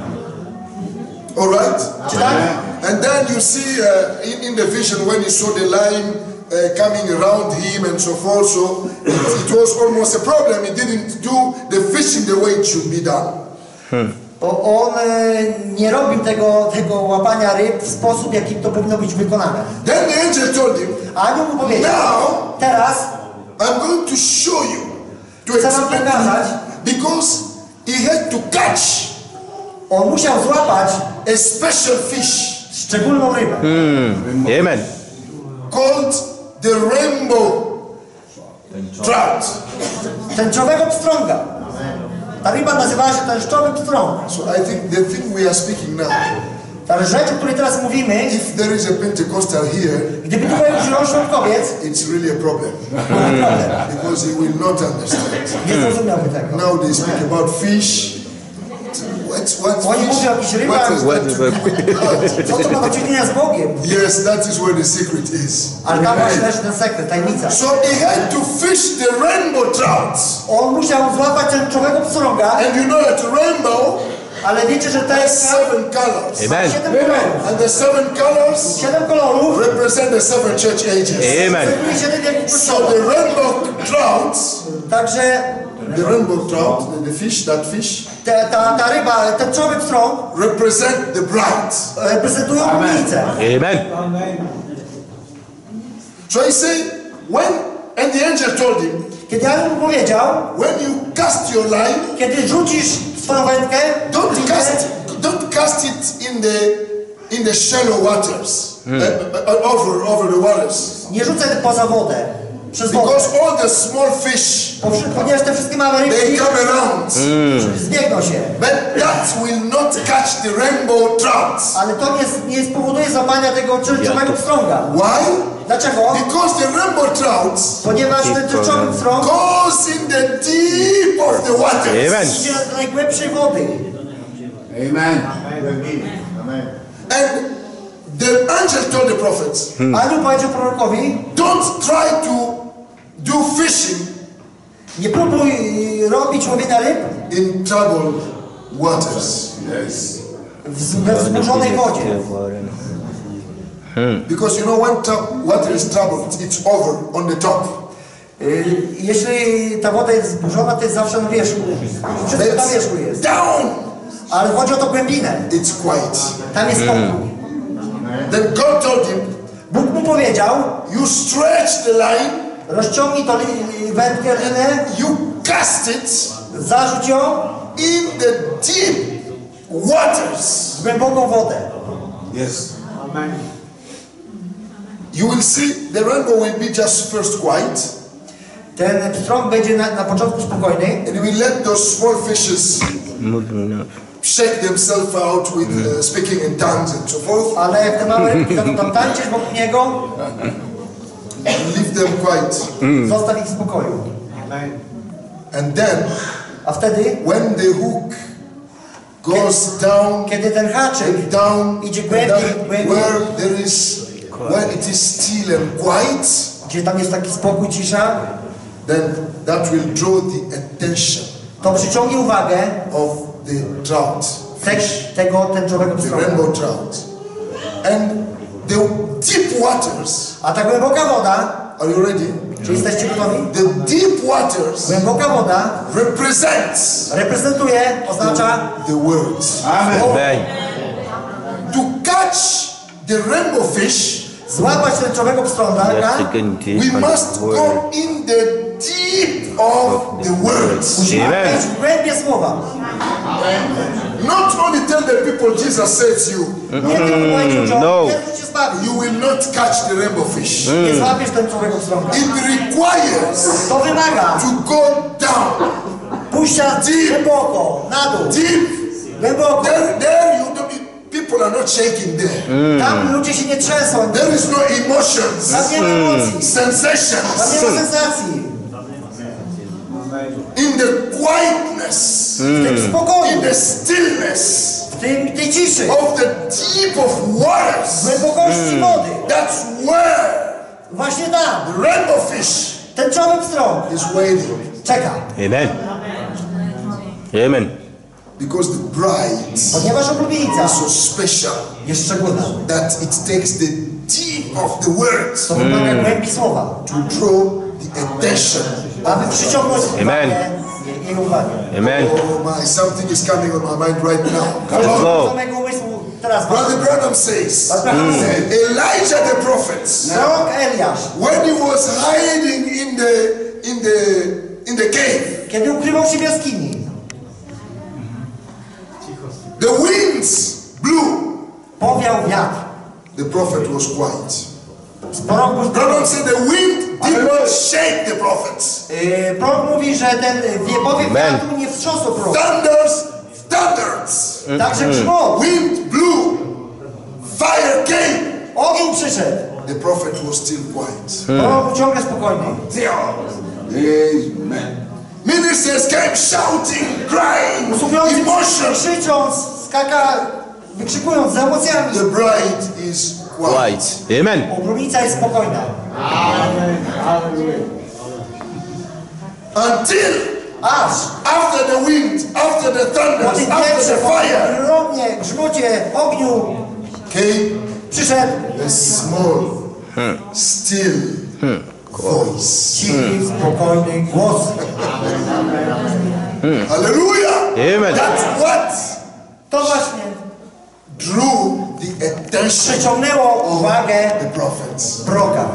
B: All right?
A: Czy tak?
B: And then you see uh, in, in the vision when he saw the line uh, coming around him and so forth, so it, it was almost a problem. He didn't do the fishing the way it should be done.
A: Bo on e, nie robił tego, tego łapania ryb w sposób, jaki to powinno być wykonane.
B: Then the angel told him,
A: A anioł mu powiedział,
B: now
A: teraz
B: I'm going to show you, to
A: chcę wam
B: explain to
A: pokazać,
B: you, because he had to catch
A: on musiał złapać
B: a special fish
A: szczególną rybę.
C: Amen.
B: called the rainbow trout.
A: Tęczowego pstrąga. Ta ryba nazywała się tęczowy pstrąg.
B: So I think the thing we are speaking now,
A: Ta rzecz, o której teraz mówimy,
B: if there is a Pentecostal here,
A: gdyby tutaj użył środkowiec,
B: it's really a problem
A: naprawdę
B: because he will not understand.
A: nie zrozumiałby tego.
B: Now they speak about fish. What's, what's
A: Oni
B: fish?
A: mówią o jakichś rybach.
B: What has that to do with God?
A: Co to ma do czynienia z Bogiem?
B: Yes, that is where the secret is.
A: Ale tam właśnie leży ten sekret, tajemnica.
B: So he had to fish the rainbow trout.
A: On musiał złapać tęczowego pstrąga,
B: And you know that rainbow
A: ale wiecie, że to
B: has
A: jest
B: seven colors.
C: Amen.
A: siedem kolorów.
B: And the seven colors
A: Siedem kolorów
B: represent the seven church ages.
C: Amen.
A: reprezentuje siedem wieków
B: So
A: Kościoła.
B: the rainbow trouts,
A: Także
B: the rainbow trout, the, the fish, that fish,
A: te, ta, ta ryba, tęczowy pstrąg
B: represent the bride.
A: reprezentują oblubienicę.
C: Amen.
B: So he said, when, and the angel told him,
A: Kiedy Jan mu powiedział,
B: when you cast your line,
A: kiedy rzucisz swoją wędkę,
B: don't cast, don't cast it in the in the shallow waters, uh, uh, over over the waters,
A: nie rzucaj poza wodę, przez wodę.
B: because all the small fish
A: Bo wszy- Ponieważ te wszystkie małe
B: they
A: rybki
B: come around,
A: zbiegną się.
B: but that will not catch the rainbow trout.
A: Ale to nie, nie spowoduje złapania tego tęczowego pstrąga.
B: Why?
A: Dlaczego?
B: Because the rainbow trout
A: Ponieważ ten tęczowy pstrąg
B: goes in the deep of the waters.
C: Amen.
A: idzie do najgłębszej wody.
D: Amen.
B: And the angel told the prophets,
A: Anioł powiedział prorokowi,
B: don't try to do fishing
A: nie próbuj y, robić łowienia ryb
B: in troubled waters.
D: Yes.
A: w z- we wzburzonej wodzie.
B: Because you know when tr- water is troubled, it's over on the top.
A: Y, Jeśli ta woda jest zburzona, to jest zawsze na wierzchu. Wszystko na wierzchu jest.
B: Down,
A: Ale chodzi o tą głębinę.
B: it's quiet.
A: Tam jest spokój.
B: Then God told him,
A: Bóg mu powiedział,
B: you stretch the line,
A: rozciągnij to li- wędkę, linę,
B: you cast it
A: zarzuć ją
B: in the deep waters.
A: w głęboką wodę.
D: Yes.
B: You will see the rainbow will be just first quiet,
A: Ten pstrąg będzie na, na początku spokojny,
B: and we let those small fishes shake themselves out with uh, speaking in tongues and so forth,
A: ale jak te małe rybki zaczną tam tańczyć wokół niego,
B: and leave them quiet.
A: zostaw ich w spokoju.
B: And then
A: A wtedy,
B: when the hook goes down,
A: kiedy ten haczyk
B: down,
A: idzie
B: down,
A: głębiej, głębiej,
B: where there is, where it is still and quiet,
A: gdzie tam jest taki spokój, cisza,
B: then that will draw the attention
A: to przyciągnie uwagę
B: of the trout
A: te,
B: fish,
A: tego tęczowego
B: the
A: pstrąga.
B: rainbow trout. And the deep waters,
A: A ta głęboka woda,
B: are you ready?
A: czy jesteście gotowi?
B: The deep waters
A: Głęboka woda
B: represents
A: reprezentuje, oznacza
B: the words.
D: Amen.
C: Amen.
B: To catch the rainbow fish,
A: złapać tęczowego pstrąga,
B: we must go in the deep of the words.
A: musimy
C: Amen.
A: wejść w głębie słowa.
B: Not only tell the people Jesus saves you,
A: Nie tylko powiedzieć, że
C: no.
A: Jezus cię zbawi.
B: you will not catch the rainbow fish.
A: Nie złapiesz tęczowego pstrąga.
B: It requires
A: To wymaga
B: to go down,
A: pójścia głęboko, na dół,
B: deep.
A: głęboko.
B: There, there you don't, people are not shaking there.
A: Tam ludzie się nie trzęsą.
B: There is no emotions,
A: Tam nie ma emocji. Tam
B: sensations.
A: nie ma sensacji.
B: In the quietness,
A: W tym spokoju,
B: in the stillness
A: w tym, tej ciszy,
B: of the deep of
A: w
B: waters,
A: głębokości wody.
B: that's where
A: Właśnie tam,
B: the rainbow fish
A: tęczowy pstrąg
B: is waiting.
A: czeka.
C: Amen. Amen.
B: Because the bride
A: Ponieważ oblubienica
B: is so special
A: jest szczególna.
B: that it takes the deep of the words
A: To wymaga głębi słowa,
B: to draw the attention.
A: aby przyciągnąć
C: Amen.
A: uwagę, jej- jej uwagę.
C: Amen.
B: Oh my, something is coming on my mind right now.
C: Let's
A: Do
C: go.
A: samego umysłu teraz
B: Brother Branham says,
A: Abraham said,
B: Elijah the prophet,
A: Prorok Eliasz,
B: when he was hiding in the in the in the cave,
A: kiedy ukrywał się w jaskini,
B: the winds blew.
A: powiał wiatr.
B: The prophet was quiet.
A: Prorok, mówi-
B: Branham said the wind did not shake the prophet.
A: yy, prorok mówi, że ten wie- powiew
C: Amen.
A: wiatru nie wstrząsł proroka.
B: Thunders, thunders.
A: Także grzmot,
B: Wind blew. Fire came.
A: ogień przyszedł.
B: The prophet was still quiet.
A: Prorok był ciągle spokojny.
D: Amen.
B: Ministers came shouting, crying,
A: Usługujący
B: emotions.
A: krzycząc, skaka, wykrzykując z emocjami.
B: The bride is quiet.
C: White. Amen.
A: Oblubienica jest spokojna.
B: Until
A: Aż
B: after the wind, after the
A: po
B: thunders,
A: tym
B: after
A: wietrze,
B: the
A: po
B: fire
A: tym gromie, grzmocie, ogniu
B: came
A: przyszedł
B: a small, still voice.
A: cichy, spokojny głos.
B: Hallelujah!
C: Amen.
B: That's what
A: To właśnie
B: drew the attention
A: przyciągnęło
B: of
A: uwagę
B: the prophets.
A: proroka.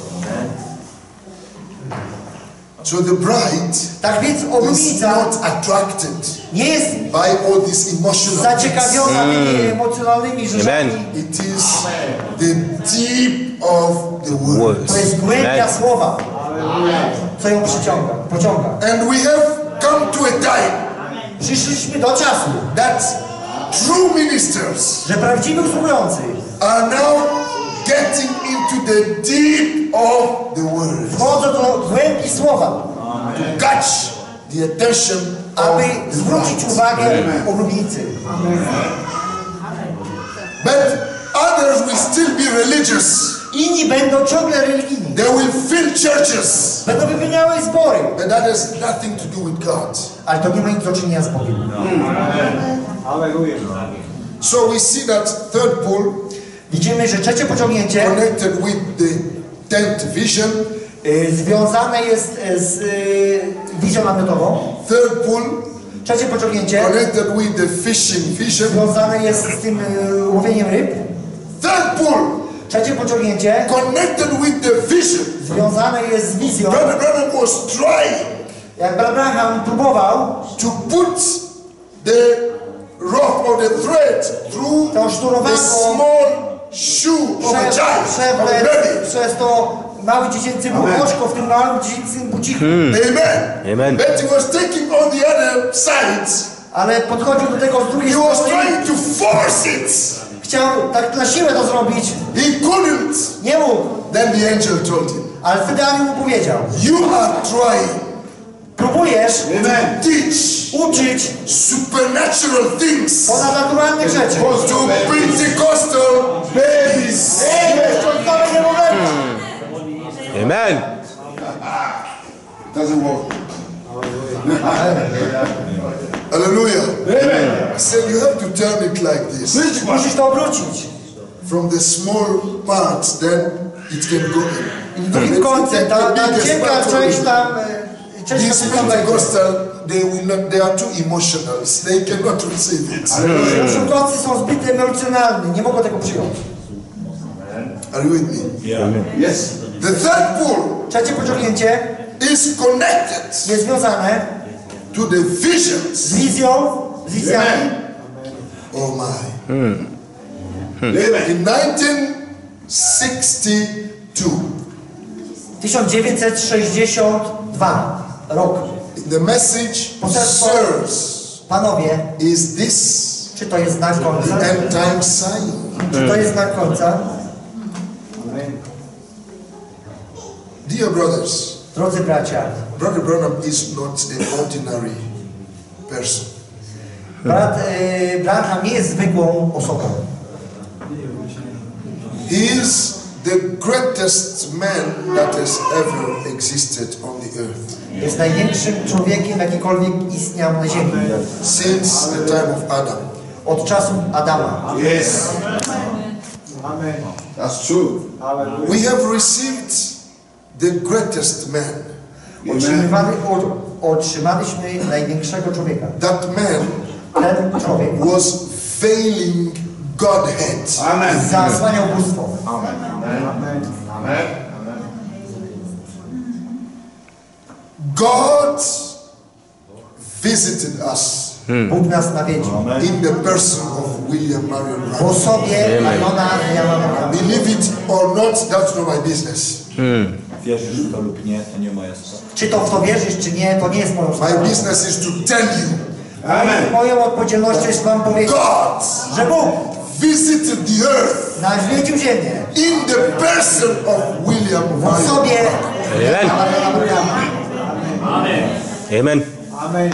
B: So the bride
A: Tak więc
B: is
A: oblubienica
B: not attracted
A: nie jest
B: by all these emotional things.
A: zaciekawiona tymi emocjonalnymi rzeczami.
C: Amen.
B: It is the deep of the word.
C: Words.
A: To jest głębia
C: Amen.
A: słowa, co ją przyciąga, pociąga.
B: And we have come to a time
A: Przyszliśmy do czasu,
B: that true ministers
A: że prawdziwi usługujący
B: are now getting into the deep of the word
A: wchodzą do głębi słowa,
B: to catch the attention
A: aby
B: of the
A: zwrócić
B: bride.
A: uwagę oblubieńcy.
B: But others will still be religious.
A: Inni będą ciągle religijni.
B: They will fill churches.
A: Będą wypełniały zbory.
B: But that has nothing to do with God.
A: Ale to nie ma nic do czynienia z Bogiem.
B: So we see that third pull
A: Widzimy, że trzecie pociągnięcie
B: connected with the tenth vision.
A: y, związane jest y, z y, wizją namiotową.
B: Third pull
A: Trzecie pociągnięcie
B: connected with the fishing vision.
A: związane jest z tym y, łowieniem ryb.
B: Third pull
A: Trzecie pociągnięcie
B: connected with the vision.
A: związane jest z wizją.
B: Brother Branham was trying
A: Jak Abraham próbował
B: to put the rope or the thread through
A: to
B: the
A: sznurowadło
B: small shoe of a
A: prze,
B: child, of a
A: przewlec
B: baby.
A: przez to mały dziecięcy oczko w tym małym dziecięcym buciku.
B: Amen.
C: Amen.
B: But he was taking on the other side.
A: Ale podchodził do tego z drugiej
B: He was
A: strony.
B: trying to force it.
A: Chciał tak na siłę to zrobić.
B: He couldn't.
A: Nie mógł.
B: Then the angel told him,
A: Ale wtedy anioł mu powiedział:
B: you are trying
A: próbujesz
B: to teach
A: uczyć
B: supernatural things
A: ponadnaturalnych rzeczy.
B: to Pentecostal babies.
A: Członkowie niemowlęta.
C: Amen.
D: Doesn't work.
B: Hallelujah. Amen. I said you have to turn it like this.
A: Musisz to obrócić.
B: From the small parts, then it can go in.
A: I drugim końcem, ta, ta cienka część tam, e, część
B: These
A: tam wejdzie.
B: Pentecostal, they will not, they are too emotional. They cannot receive it.
A: Członkowie są zbyt emocjonalni, nie mogą tego przyjąć.
B: Are you with me?
D: Yeah. Yes.
B: The third pull
A: Trzecie pociągnięcie
B: is connected
A: jest związane
B: to the visions.
A: z wizją, z wizjami.
B: Oh my.
D: Amen.
B: In nineteen sixty-two,
A: tysiąc dziewięćset sześćdziesiąty drugi rok.
B: the message serves
A: Panowie,
B: is this
A: czy to jest znak końca?
B: end time sign.
A: Czy to jest znak końca?
B: Dear brothers,
A: Drodzy bracia,
B: Brother Branham is not an ordinary person.
A: brat e, Branham nie jest zwykłą osobą.
B: He is the greatest man that has ever existed on the earth.
A: Jest największym człowiekiem, jakikolwiek istniał na ziemi.
B: Since the time of Adam.
A: Od czasu Adama.
D: Yes. Amen. That's true.
B: We have received the greatest man.
A: Otrzymywali, o, otrzymaliśmy największego człowieka.
B: That man
A: Ten człowiek
B: was failing Godhead.
D: Amen.
A: zasłaniał bóstwo.
D: Amen. Amen. Amen.
B: God visited us
A: Bóg nas nawiedził.
B: in the person of William Marion
A: W
B: Branham.
A: osobie Mariona Branhama.
B: Believe it or not, that's not my business.
E: Wierzysz w to lub nie, to nie moja sprawa.
A: Czy to w to wierzysz, czy nie, to nie jest moją
B: My
A: sprawą.
B: business is to tell you,
D: Amen.
A: Moją odpowiedzialnością jest wam powiedzieć,
B: God
A: że Bóg
B: visited the earth
A: nawiedził ziemię
B: in the person of William
A: w
B: Marion.
A: osobie
C: Amen.
A: Mariona Branhama.
C: Amen.
D: Amen.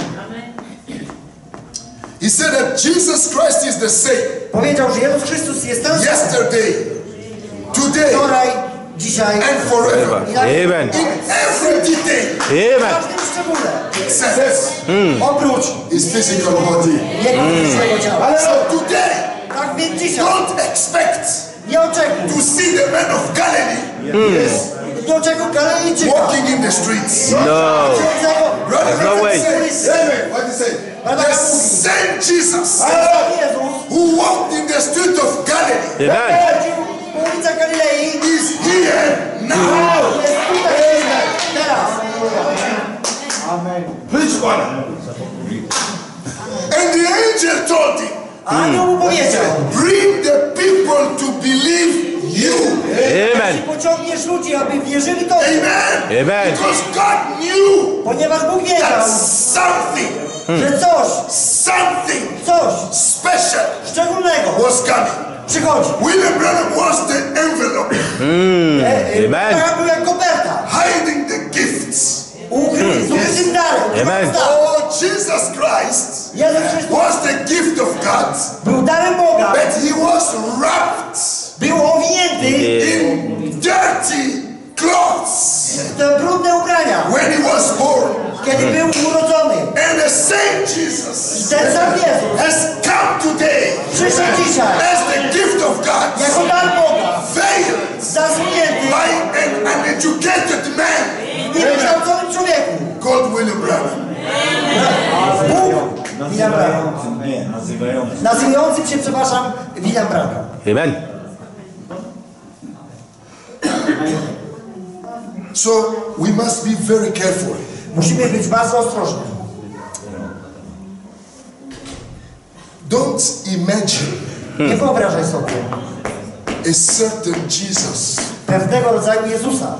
B: He said that Jesus Christ is the same
A: Powiedział, że Jezus Chrystus jest ten sam
B: yesterday, today,
A: wczoraj, dzisiaj
B: and forever.
A: i na
C: Amen.
B: In every detail,
A: w
C: Amen.
A: każdym szczególe.
B: except
A: Oprócz
B: his physical body.
A: Jego fizycznego ciała.
B: So today,
A: Tak więc dzisiaj
B: don't expect
A: nie oczekuj,
B: to see the men of Galilee
A: nie oczekuj Galilejczyka.
B: walking in the streets.
C: No.
A: Księdzego
B: Brother
C: No way.
B: Branham said,
D: Amen. What do you say?
B: the same Jesus
A: Jezus
B: who walked in the street of Galilee
C: Amen.
A: chodził po ulicach Galilei.
B: is here now.
A: Jest tutaj teraz.
D: Amen. Preach, brother.
B: And the angel told him,
A: Anioł mu powiedział,
B: bring the people to believe you.
C: Amen.
A: pociągniesz ludzi, aby wierzyli Tobie.
B: Amen.
C: Amen.
B: Because God knew
A: Ponieważ Bóg wiedział,
B: that something,
A: że coś,
B: something
A: coś
B: special
A: szczególnego
B: was coming.
A: przychodzi.
B: William Branham was the envelope,
A: E, e,
C: Amen.
A: Taka był jak koperta.
B: hiding the gifts.
A: Ukryty, z ukrytym darem.
C: Amen.
B: Oh, Jesus Christ
A: Jezus Chrystus
B: was the gift of God,
A: był darem Boga.
B: but he was wrapped
A: Był owinięty
B: in dirty clothes
A: w te brudne ubrania,
B: when he was born.
A: kiedy był urodzony.
B: And the same Jesus
A: Ten sam Jezus
B: has come today
A: przyszedł dzisiaj
B: as the gift of God,
A: jako dar Boga,
B: veiled
A: zasunięty
B: by an uneducated man
A: w niewykształconym człowieku.
B: called William Branham.
A: Bóg, William Branham.
E: Nazywającym, nie, nazywającym.
A: Nazywającym się, przepraszam, William Branham.
C: Amen.
B: So we must be very careful.
A: Musimy być bardzo ostrożni.
B: Don't imagine
A: Nie wyobrażaj sobie
B: a certain Jesus
A: pewnego rodzaju Jezusa.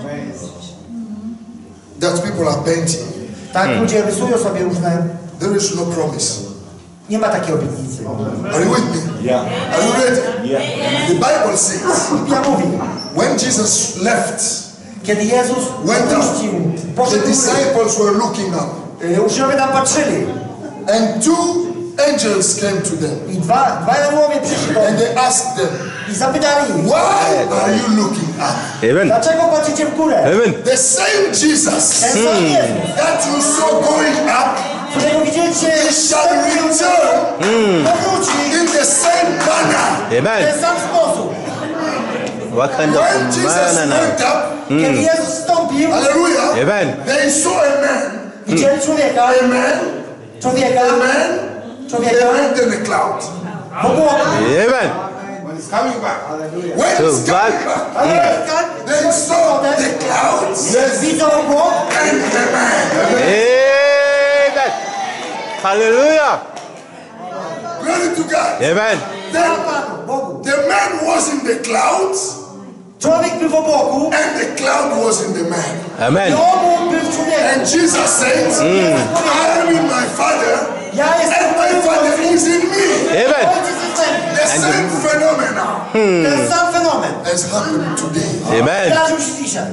B: that people are painting.
A: Tak, ludzie rysują sobie różne...
B: There is no promise.
A: Nie ma takiej obietnicy.
B: Are you with me?
E: Ja.
B: Are you ready?
E: Ja.
B: The Bible says
A: Biblia mówi,
B: when Jesus left,
A: kiedy Jezus
B: went
A: opuścił,
B: up, the
A: poszedł do góry,
B: disciples were looking up.
A: y, uczniowie tam patrzyli
B: And two angels came to them.
A: I dwa, dwaj aniołowie przyszli do
B: And
A: nich
B: they asked them,
A: i zapytali ich,
B: why are you looking up?
C: Amen.
A: dlaczego patrzycie w górę?
C: Amen.
B: The same Jesus
A: Ten sam Jezus,
B: that you saw going up,
A: którego widzicie,
B: he shall return
A: powróci
B: in the same manner.
A: w
C: Amen.
A: ten sam sposób.
C: What kind
B: When
C: of
B: Jesus
C: man?
B: went up,
A: Kiedy Jezus wstąpił,
B: hallelujah,
C: Amen.
B: they saw a man,
A: widzieli człowieka,
B: a man,
A: człowieka,
B: a man,
A: człowieka
B: they went in the cloud.
A: w obłoku.
C: Amen.
D: When he's coming back.
B: When
C: So
B: he's
C: back.
B: coming back,
A: A Jezus,
B: they saw the clouds
A: widzą obłok
B: and the man.
C: Amen. Hallelujah.
B: Glory to God.
C: Amen.
B: Then
A: Panu, Bogu.
B: the man was in the clouds
A: Człowiek był w obłoku
B: and the cloud was in the man.
A: i
C: Amen.
A: obłok był w człowieku.
B: And Jesus says, I am in my Father
A: Ja jestem
B: and my Father is in me.
C: Amen.
A: Ojciec jest we mnie.
B: The same phenomenon
A: Ten sam fenomen
B: has happened today.
C: Amen.
A: zdarzył się dzisiaj.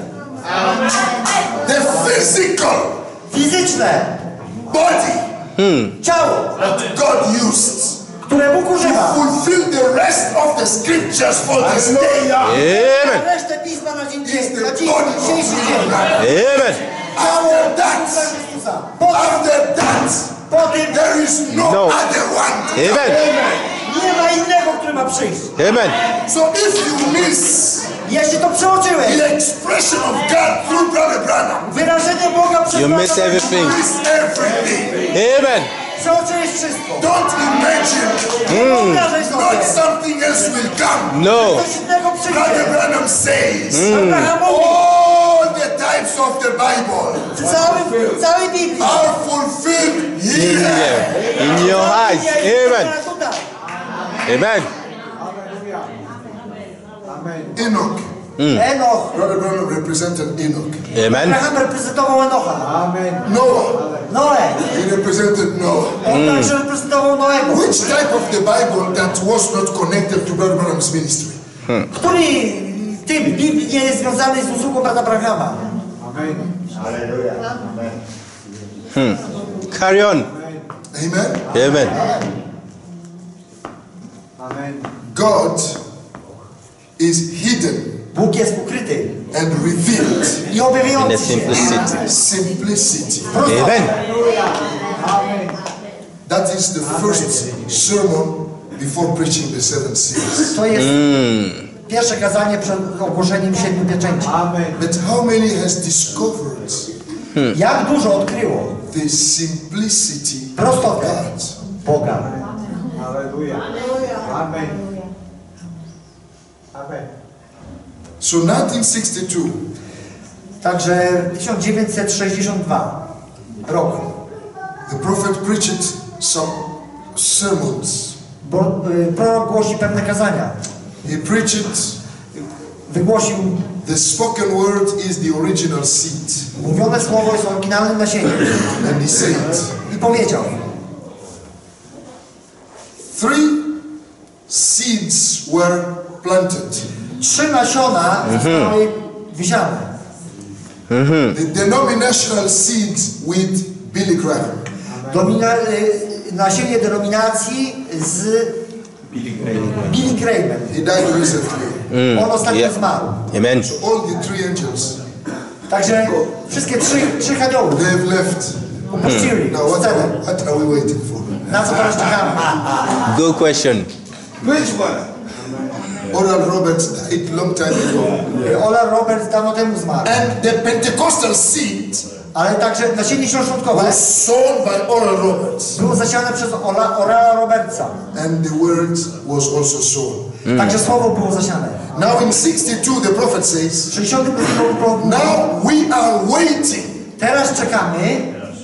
B: The physical
A: Fizyczne
B: body
A: ciało,
B: that God used
A: które Bóg
B: to
A: używa.
B: fulfill the rest of the scriptures for this day.
C: Amen.
A: Resztę pisma na dzień dzisiejszy, na dzień, dzisiejszy dzień.
C: Amen.
A: Ciało
B: After that,
A: Chrystusa. Potem,
B: after that,
A: potem
B: there is no,
C: No.
B: other one.
C: Amen.
A: nie ma innego, który ma przyjść.
C: Amen.
B: So if you miss
A: Jeśli to przeoczyłeś,
B: the expression of God through Brother Branham,
A: wyrażenie Boga przez
C: You
A: Pana
C: miss
A: Branhama,
C: everything.
B: you miss everything.
C: Amen.
A: przeoczyłeś wszystko.
B: Don't imagine
A: Nie wyobrażaj
B: not
A: sobie,
B: something else will come.
C: No.
A: coś innego
B: Brother
A: przyjdzie.
B: Branham says,
A: Abraham mówi,
B: all the types of the Bible
A: w całej, w całej Biblii.
B: are fulfilled
C: In
B: here.
C: there. In your eyes. Amen.
A: Tutaj.
C: Amen.
B: Enoch.
A: Enoch.
B: Brother Branham represented Enoch.
C: Amen.
A: Abraham reprezentował Enocha.
B: Noah.
A: Noe.
B: He represented Noah.
A: On także reprezentował Noego.
B: Which type of the Bible that was not connected to Brother Branham's ministry?
A: Który typ Biblii nie jest związany z usługą brata Abrahama.
C: Carry on.
B: Amen.
C: Amen.
B: God is hidden
A: Bóg jest ukryty
B: and revealed.
A: i
C: In the
A: objawiający się.
C: simplicity.
B: Simplicity.
C: Amen.
B: That is the first sermon before preaching the seven seals.
A: To jest pierwsze kazanie przed ogłoszeniem siedmiu pieczęci.
B: But how many has discovered
A: Jak dużo odkryło
B: the simplicity of
A: prostotę
B: God?
A: Boga.
D: Hallelujah. Amen. Amen.
B: So nineteen sixty-two,
A: Także tysiąc dziewięćset sześćdziesiąty drugi rok.
B: the prophet preached some sermons.
A: Bo y, prorok głosi pewne kazania.
B: He preached
A: Wygłosił,
B: the spoken word is the original seed.
A: mówione słowo jest oryginalnym nasieniem.
B: And he said,
A: I powiedział,
B: three seeds were planted.
A: trzy nasiona zostały wysiane.
B: The denominational seed with Billy Graham.
A: Domina, y, nasienie denominacji z
E: Billy Graham.
A: Billy Graham.
B: He died recently.
A: On ostatnio
C: Yeah.
A: zmarł.
C: Amen.
B: All the three angels,
A: Także wszystkie trzy, trzech aniołów
B: they've left.
A: opuścili
B: Now what
A: scenę.
B: are, what are we waiting for?
A: Na co teraz czekamy?
C: Good question.
D: Which one?
B: Oral Roberts died long time ago.
A: Oral Roberts dawno temu zmarł.
B: And the Pentecostal seed
A: Ale także nasienie śródśrodkowe
B: was sown by Oral Roberts.
A: było zasiane przez Ola, Orala Robertsa.
B: And the word was also sown.
A: Także słowo było zasiane.
B: Now in sixty-two the prophet says,
A: W sześćdziesiątym drugim roku
B: now we are waiting
A: teraz czekamy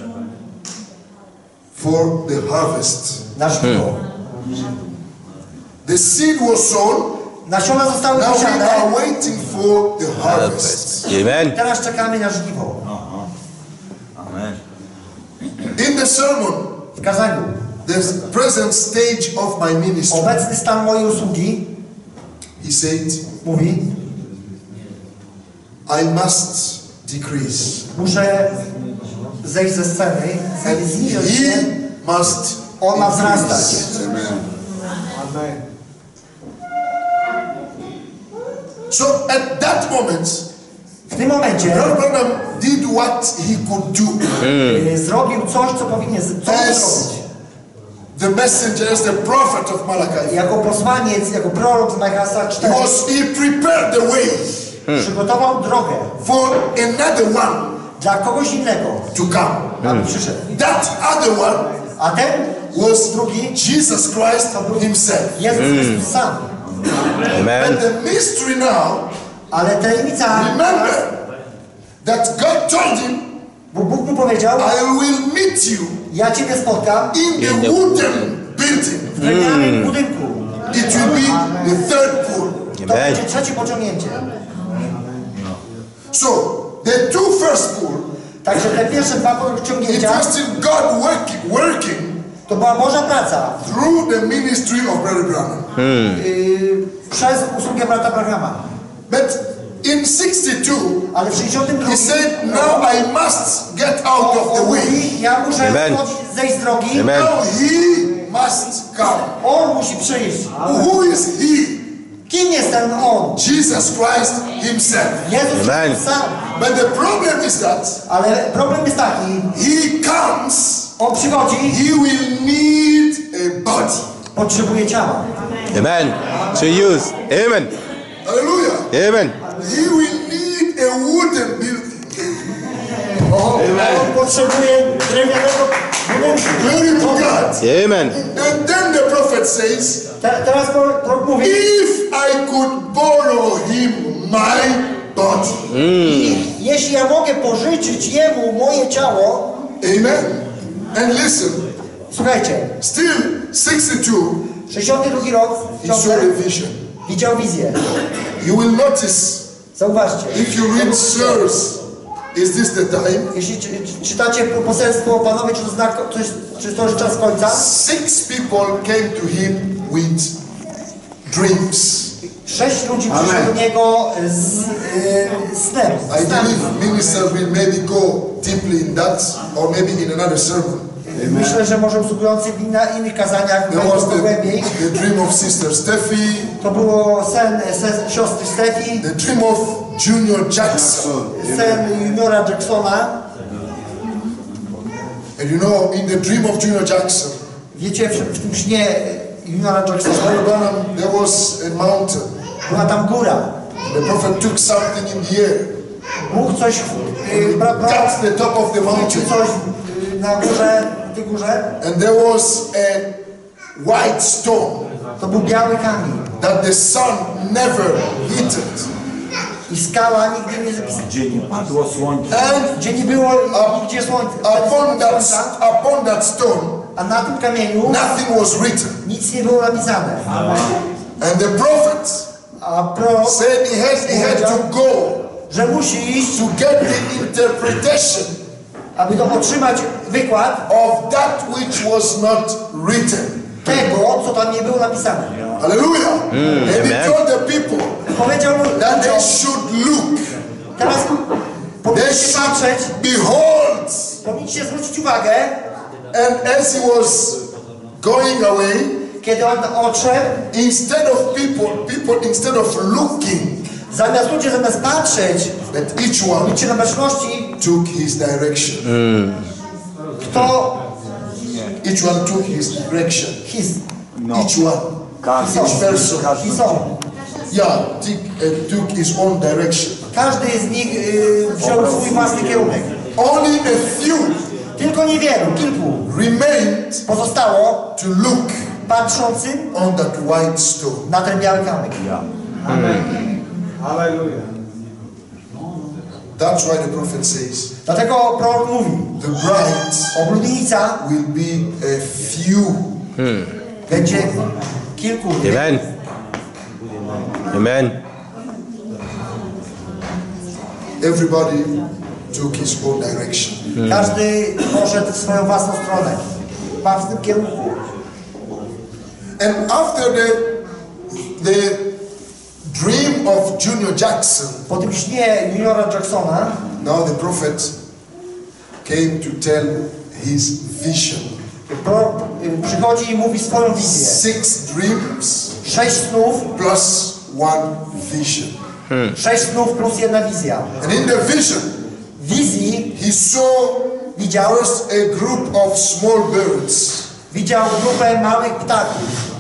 B: for the harvest.
A: na żniwo.
B: The seed was sown,
A: Nasiona zostały
B: now we
A: zasiane.
B: are waiting for the harvest.
C: Amen.
A: Teraz czekamy na żniwo.
E: Amen.
B: In the sermon,
A: W kazaniu.
B: the present stage of my ministry,
A: Obecny stan mojej usługi
B: he said,
A: mówi,
B: I must decrease.
A: muszę zejść ze sceny,
B: And
A: zniżyć
B: he
A: się,
B: must
A: On ma wzrastać.
B: increase.
D: Amen.
B: So at that moment,
A: W tym momencie
B: Brother Branham did what he could do.
A: y, zrobił coś, co powinien z- co mógł
B: As
A: zrobić.
B: the messenger, as the prophet of Malachi.
A: Jako posłaniec, jako prorok z Machasa
B: He
A: cztery
B: was he prepared the way
A: przygotował drogę
B: for another one
A: dla kogoś innego,
B: to come.
A: aby przyszedł.
B: That other one
A: A ten
B: was
A: drugi
B: Jesus Christ himself.
A: Jezus Chrystus sam.
C: Amen.
B: But the mystery now,
A: Ale tajemnica,
B: remember that God told him,
A: bo Bóg mu powiedział,
B: I will meet you
A: ja Ciebie spotkam
B: in the wooden building.
A: w drewnianym budynku.
B: It will be the third pool.
A: To
C: Amen.
A: będzie trzecie pociągnięcie.
B: So the two first pool,
A: Także te pierwsze dwa
B: it
A: pociągnięcia
B: was still God working, working
A: to była Boża praca
B: through the ministry of Brother Branham.
A: yy, przez usługę brata Abrahama.
B: But in sixty-two,
A: Ale w sześćdziesiątym drugim
B: he said, now I must get out of the
A: on
B: way.
A: mówi, ja muszę
C: Amen.
A: chodzić, zejść z drogi.
C: Amen.
B: Now he must come.
A: On musi przyjść.
B: Who is he?
A: Kim jest ten on?
B: Jesus Christ himself.
A: Jezus
C: Amen.
A: Chrystus sam.
B: But the problem is that
A: Ale problem jest taki,
B: he comes,
A: on przychodzi,
B: he will need a body.
A: potrzebuje ciała.
C: Amen. To use. Amen.
B: Hallelujah.
C: Amen.
B: He will need a wooden building.
A: On, on potrzebuje drewnianego budynku.
B: Glory to God.
C: Amen.
B: And then the prophet says,
A: Te, teraz prorok mówi,
B: if I could borrow him my body.
A: jeśli ja mogę pożyczyć jemu moje ciało,
B: Amen. And listen,
A: słuchajcie,
B: still sixty-two,
A: sześćdziesiąty drugi rok,
B: he saw a vision.
A: widział wizję.
B: You will notice,
A: Zauważcie,
B: if you read Sirs, is this the time?
A: jeśli czy, czy, czytacie poselstwo Panowie, czy to, znak, czy, czy to już czas końca?
B: Six people came to him with dreams.
A: Sześć ludzi
D: Amen.
A: przyszło do niego z y, snem.
B: I believe ministers will maybe go deeply in that, or maybe in another sermon.
A: Myślę, że może usługujący w inna, innych kazaniach
B: There
A: wejdą
B: was
A: to
B: the,
A: głębiej.
B: the dream of Sister Steffi,
A: To było sen, sen siostry Stefi,
B: the dream of Junior Jackson.
A: sen juniora Jacksona.
B: And you know, in the dream of Junior Jackson,
A: Wiecie, w, w tym śnie juniora Jacksona
B: Brother Branham, there was a mountain.
A: była tam góra.
B: The prophet took something in the air,
A: Bóg coś y, bra, bra,
B: cut the top of the
A: czy
B: mountain,
A: coś y, na górze, w tej górze.
B: and there was a white stone
A: To był biały kamień.
B: that the sun never hit it.
A: I skala nigdy nie zapisała.
E: Gdzie nie padło słońce.
B: And
A: Gdzie nie było nigdzie słońca.
B: upon that,
A: słońca,
B: upon that stone,
A: a na tym kamieniu
B: nothing was written.
A: nic nie było napisane.
B: And the prophet
A: A prorok
B: said he had, he had to go
A: że musi iść,
B: to get the interpretation
A: aby to otrzymać wykład
B: of that which was not written.
A: tego, co tam nie było napisane.
B: Hallelujah. And he
C: Amen.
B: told the people
A: Powiedział mu,
B: that they
A: ludziom,
B: should look.
A: teraz
B: They
A: powinniście patrzeć,
B: should behold.
A: powinniście zwrócić uwagę,
B: And as he was going away,
A: kiedy on odszedł,
B: instead of people, people instead of looking,
A: zamiast ludzie zamiast patrzeć,
B: that each one
A: liczy na baczności,
B: took his direction.
A: kto
B: Each one took his direction.
A: his,
B: Each one.
E: Każdy,
B: Each person.
A: i są.
B: Yeah, took, uh, took his own direction.
A: Każdy z nich y, wziął swój własny kierunek.
B: Only a few
A: Tylko niewielu, kilku
B: remained
A: pozostało
B: to look
A: patrzącym
B: on that white stone.
A: na ten biały kamyk.
D: Hallelujah.
B: That's why the prophet says
A: Dlatego prorok mówi,
B: the bride
A: obludnica
B: will be a few.
A: będzie kilku.
C: Amen. Amen.
B: Everybody took his own direction.
A: Każdy poszedł w swoją własną stronę, w własnym kierunku.
B: And after the the dream of Junior Jackson,
A: Po tym śnie juniora Jacksona,
B: now the prophet came to tell his vision.
A: to y, przychodzi i mówi swoją wizję.
B: Six dreams
A: Sześć snów,
B: plus one vision.
A: sześć snów plus jedna wizja.
B: And in the vision,
A: W wizji
B: he saw
A: widział,
B: first a group of small birds
A: widział grupę małych ptaków,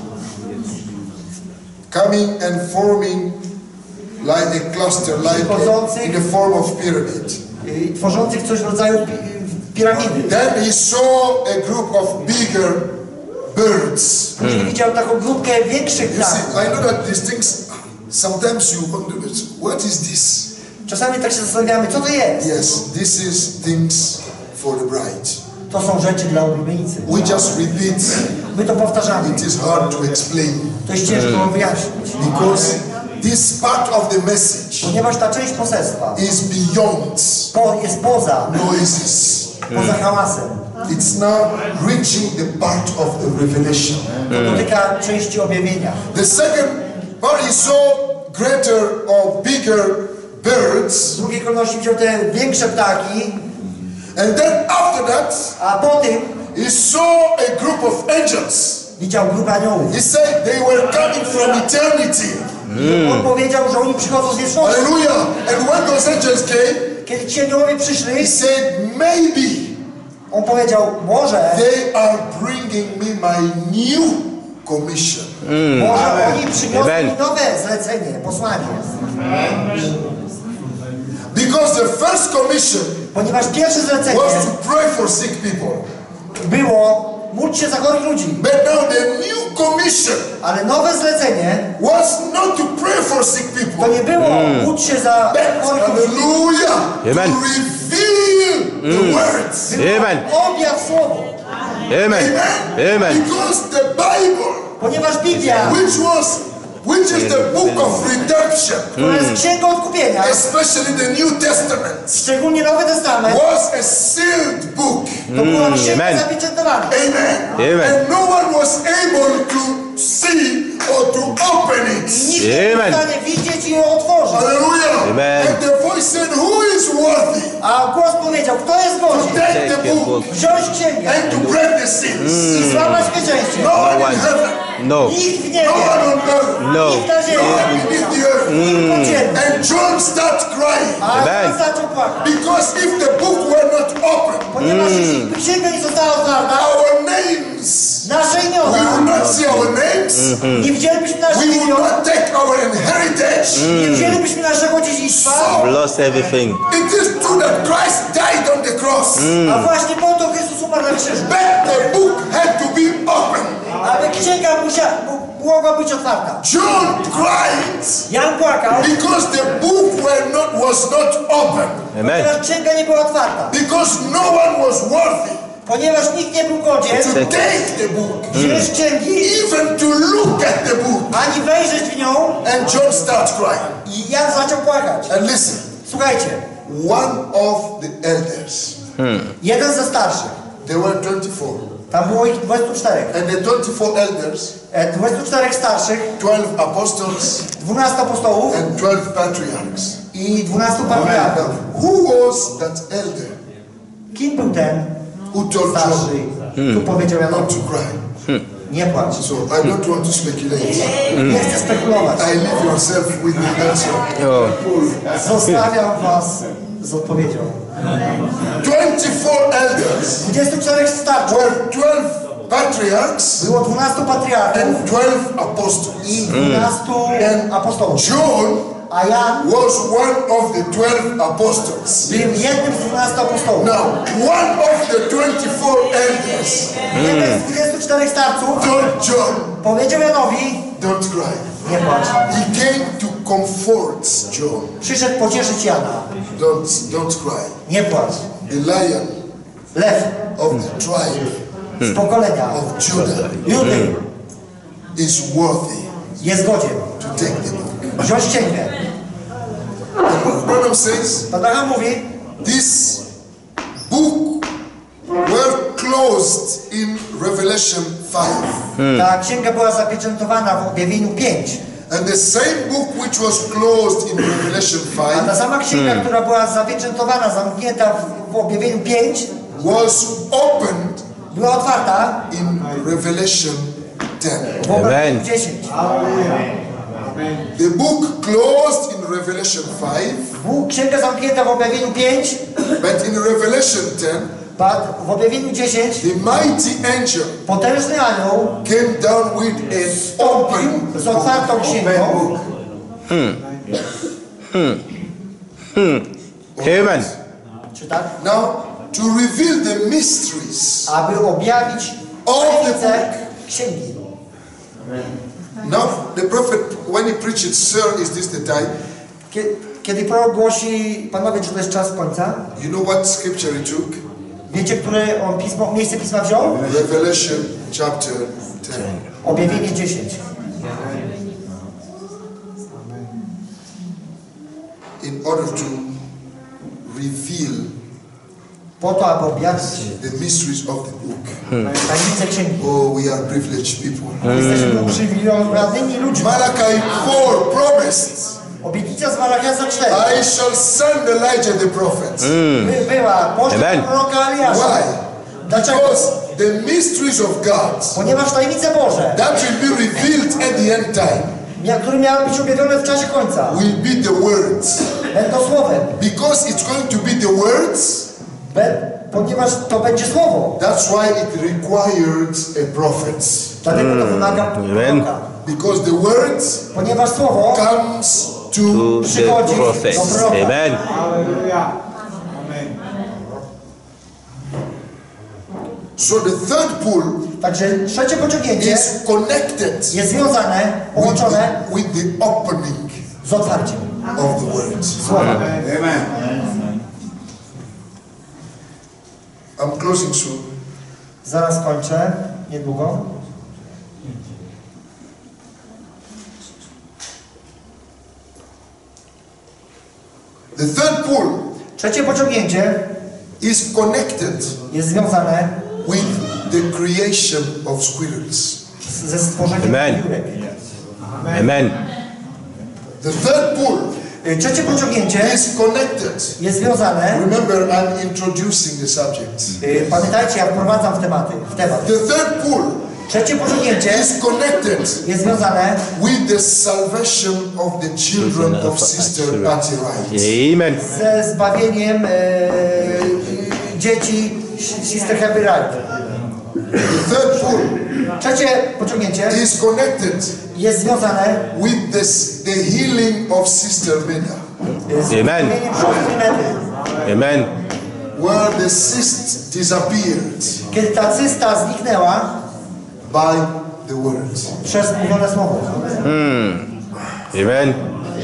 B: coming and forming like a cluster, like a, in the form of pyramid.
A: y, tworzących coś w rodzaju pi piramidy.
B: Then he saw a group of bigger birds.
A: Później widział taką grupkę większych
B: You
A: ptaków.
B: see, I know that these things, sometimes you wonder, what is this?
A: Czasami tak się zastanawiamy, co to jest?
B: Yes, this is things for the bride.
A: To są rzeczy dla oblubieńcy.
B: We just repeat.
A: My to powtarzamy.
B: It is hard to explain
A: To jest ciężko wyjaśnić.
B: because this part of the message
A: Ponieważ ta część poselstwa
B: is beyond
A: po, jest poza,
B: noises.
A: poza hałasem.
B: It's now reaching the part of the revelation.
A: To dotyka części objawienia.
B: The second part he saw greater or bigger birds,
A: W drugiej kolejności widział te większe ptaki,
B: and then after that
A: a po tym
B: he saw a group of angels.
A: widział grupę aniołów.
B: He said they were coming from eternity.
A: On powiedział, że oni przychodzą z wieczności.
B: Hallelujah. And when those angels came,
A: Kiedy ci aniołowie przyszli,
B: he said maybe
A: on powiedział, może,
B: they are bringing me my new commission.
A: może oni przyniosą
C: Amen.
A: mi nowe zlecenie, posłanie.
B: Because the first commission
A: Ponieważ pierwsze zlecenie
B: was to pray for sick people.
A: było módl się za chorych ludzi.
B: But now the new commission
A: Ale nowe zlecenie
B: was not to pray for sick
A: to
B: people,
A: nie było módl się za
B: but
A: chorych ludzi.
B: hallelujah,
C: Amen.
B: to reveal the words.
C: Amen.
A: Objaw słowo.
C: Amen. Amen.
B: Because the Bible,
A: Ponieważ Biblia,
B: which was which is the book of redemption,
A: która jest księgą odkupienia,
B: especially the New Testament,
A: szczególnie Nowy Testament,
B: was a sealed book.
A: to była księga
C: Amen.
A: zapieczętowana.
B: Amen.
C: Amen.
B: And no one was able to see or to open it.
A: Nikt nie był w
C: Amen.
A: stanie widzieć i ją otworzyć.
B: Hallelujah.
C: Amen.
B: And the voice said, who is worthy
A: A głos powiedział, kto jest
B: to
A: godzien
B: take the
C: Take the
B: book
C: book.
A: wziąć księgę
B: and to break the seals?
A: i złamać pieczęście.
B: No one
C: one.
B: in heaven,
C: No.
A: Nikt w
B: no
A: niebie,
B: one on earth,
C: No.
A: nikt na
B: no
A: ziemi,
B: one beneath the earth.
A: nikt pod ziemią.
B: And John started crying
A: A
C: Amen.
A: on zaczął płakać.
B: because if the book were not open,
A: Ponieważ jeśli księga nie została otwarta,
B: our names,
A: nasze
B: we
A: imiona,
B: will not see our names,
A: nie wzięlibyśmy
B: we
A: naszych
B: will
A: imion,
B: not take our inheritance.
A: nie wzięlibyśmy naszego dziedzictwa,
B: So
C: Lost everything.
B: it is true that Christ died on the cross,
A: a właśnie po to Chrystus umarł na krzyżu.
B: but the book had to be open.
A: Ale księga musiała, mogła być otwarta.
B: John cried
A: Jan płakał,
B: because the book were not, was not open,
C: Amen.
A: ponieważ księga nie była otwarta.
B: because no one was worthy
A: Ponieważ nikt nie był godzien
B: to take the book,
A: wziąć księgi,
B: even to look at the book.
A: ani wejrzeć w nią.
B: And John starts crying.
A: I Jan zaczął płakać.
B: And listen,
A: Słuchajcie,
B: one of the elders,
A: jeden ze starszych,
B: there were twenty-four,
A: tam było ich dwudziestu czterech,
B: and the twenty-four elders,
A: e, dwudziestu czterech starszych,
B: twelve apostles,
A: dwunastu apostołów
B: and twelve patriarchs.
A: i dwunastu patriarchów.
B: Now, who was that elder
A: Kim był ten
B: who told
A: starszy?
B: John
A: Tu powiedział
B: not
A: Janowi,
B: to cry?
A: nie płacz.
B: So I don't want to speculate.
A: Nie chcę spekulować.
B: I leave yourself with the answer.
C: Oh.
A: Zostawiam was z odpowiedzią.
B: twenty-four elders
A: dwudziestu czterech starszych,
B: were twelve patriarchs
A: było dwunastu patriarchów
B: and twelve apostles.
A: i dwunastu apostołów.
B: John
A: A Jan
B: was one of the twelve apostles.
A: był jednym z dwunastu apostołów.
B: Now, one of the twenty-four elders
A: Jeden z dwudziestu czterech starców
B: told John,
A: powiedział Janowi,
B: don't cry.
A: nie płacz.
B: He came to comfort John.
A: Przyszedł pocieszyć Jana.
B: Don't, don't cry.
A: Nie płacz.
B: The lion
A: Lew
B: of the tribe
A: z pokolenia
B: of Judah
A: Judy
B: is worthy
A: jest godzien
B: to take the book.
A: wziąć księgę.
B: And Branham says,
A: Pan Abraham mówi,
B: this book were closed in Revelation five.
A: ta księga była zapieczętowana w objawieniu pięć.
B: And the same book which was closed in Revelation
A: A ta
B: five
A: sama księga, która była zapieczętowana, zamknięta w, w objawieniu pięć,
B: was opened
A: była otwarta
B: in Revelation ten.
A: w objawieniu
C: Amen.
A: dziesięć.
D: Hallelujah. Amen.
B: The book closed in Revelation five,
A: Bóg, księga zamknięta w objawieniu pięć,
B: but in Revelation ten,
A: w objawieniu dziesięć
B: the mighty angel
A: potężny anioł
B: came down with an open
A: wstąpił z otwartą księgą.
C: Amen.
A: Czy tak?
B: Now, to reveal the mysteries
A: Aby objawić
B: of the
A: tajemnice
B: book.
A: księgi.
B: Now, the prophet, when he preached, Sir, is this the time?
A: Kie- Kiedy prorok głosi, panowie, czy to jest czas końca?
B: You know what scripture he took?
A: Wiecie, które on pismo, miejsce pisma wziął?
B: Revelation chapter ten.
A: Objawienie dziesięć.
B: In order to reveal
A: Po to, aby objawić
B: the mysteries of the book.
A: tajemnice księgi.
B: Oh, we are privileged people.
A: Jesteśmy uprzywilejowanymi ludźmi.
B: Malachi four promised,
A: Obietnica z Malachiasza cztery
B: I shall send Elijah the prophet.
A: by, była pośle
C: Amen.
A: proroka Eliasza.
B: Why?
A: Dlaczego?
B: Because the mysteries of God
A: Ponieważ tajemnice Boże,
B: that will be revealed at the end time
A: mia- które miały być objawione w czasie końca,
B: will be the words.
A: będą słowem.
B: Because it's going to be the words,
A: Be, ponieważ to będzie słowo.
B: that's why it required a prophet.
A: Dlatego to wymaga
C: Amen.
A: proroka.
B: Because the words
A: Ponieważ słowo
B: comes to
C: To the
A: przychodzi
C: prophet.
A: do proroka.
C: Amen.
D: Hallelujah. Amen.
B: so the third pull
A: Także trzecie pociągnięcie
B: is connected
A: jest związane,
B: with
A: połączone
B: the, with the opening
A: z otwarciem
B: of the words.
A: słowa.
D: Amen.
B: I'm closing soon.
A: Zaraz kończę, niedługo.
B: The third pull
A: Trzecie pociągnięcie
B: is connected
A: jest związane
B: with the creation of squirrels.
A: ze stworzeniem
C: Amen.
A: piórek.
C: Amen.
B: The third pull
A: Y, Trzecie pociągnięcie
B: is connected.
A: jest związane.
B: Remember, I'm introducing the subject.
A: y, Pamiętajcie, ja wprowadzam w tematy, w temat.
B: The third pull
A: Trzecie pociągnięcie
B: is connected
A: jest związane
B: with the salvation of the children of Sister Patty Wright.
C: Amen.
A: ze zbawieniem e, e, dzieci Sister Happy Right.
B: The third pull
A: Trzecie pociągnięcie
B: is connected
A: jest związane
B: with this, the healing of Sister Mena,
A: z
C: Amen.
A: zbawieniem siostry Medy.
C: Amen.
B: where the cyst disappeared
A: Kiedy ta cysta zniknęła
B: by the word.
A: przez mówione słowo.
C: Amen.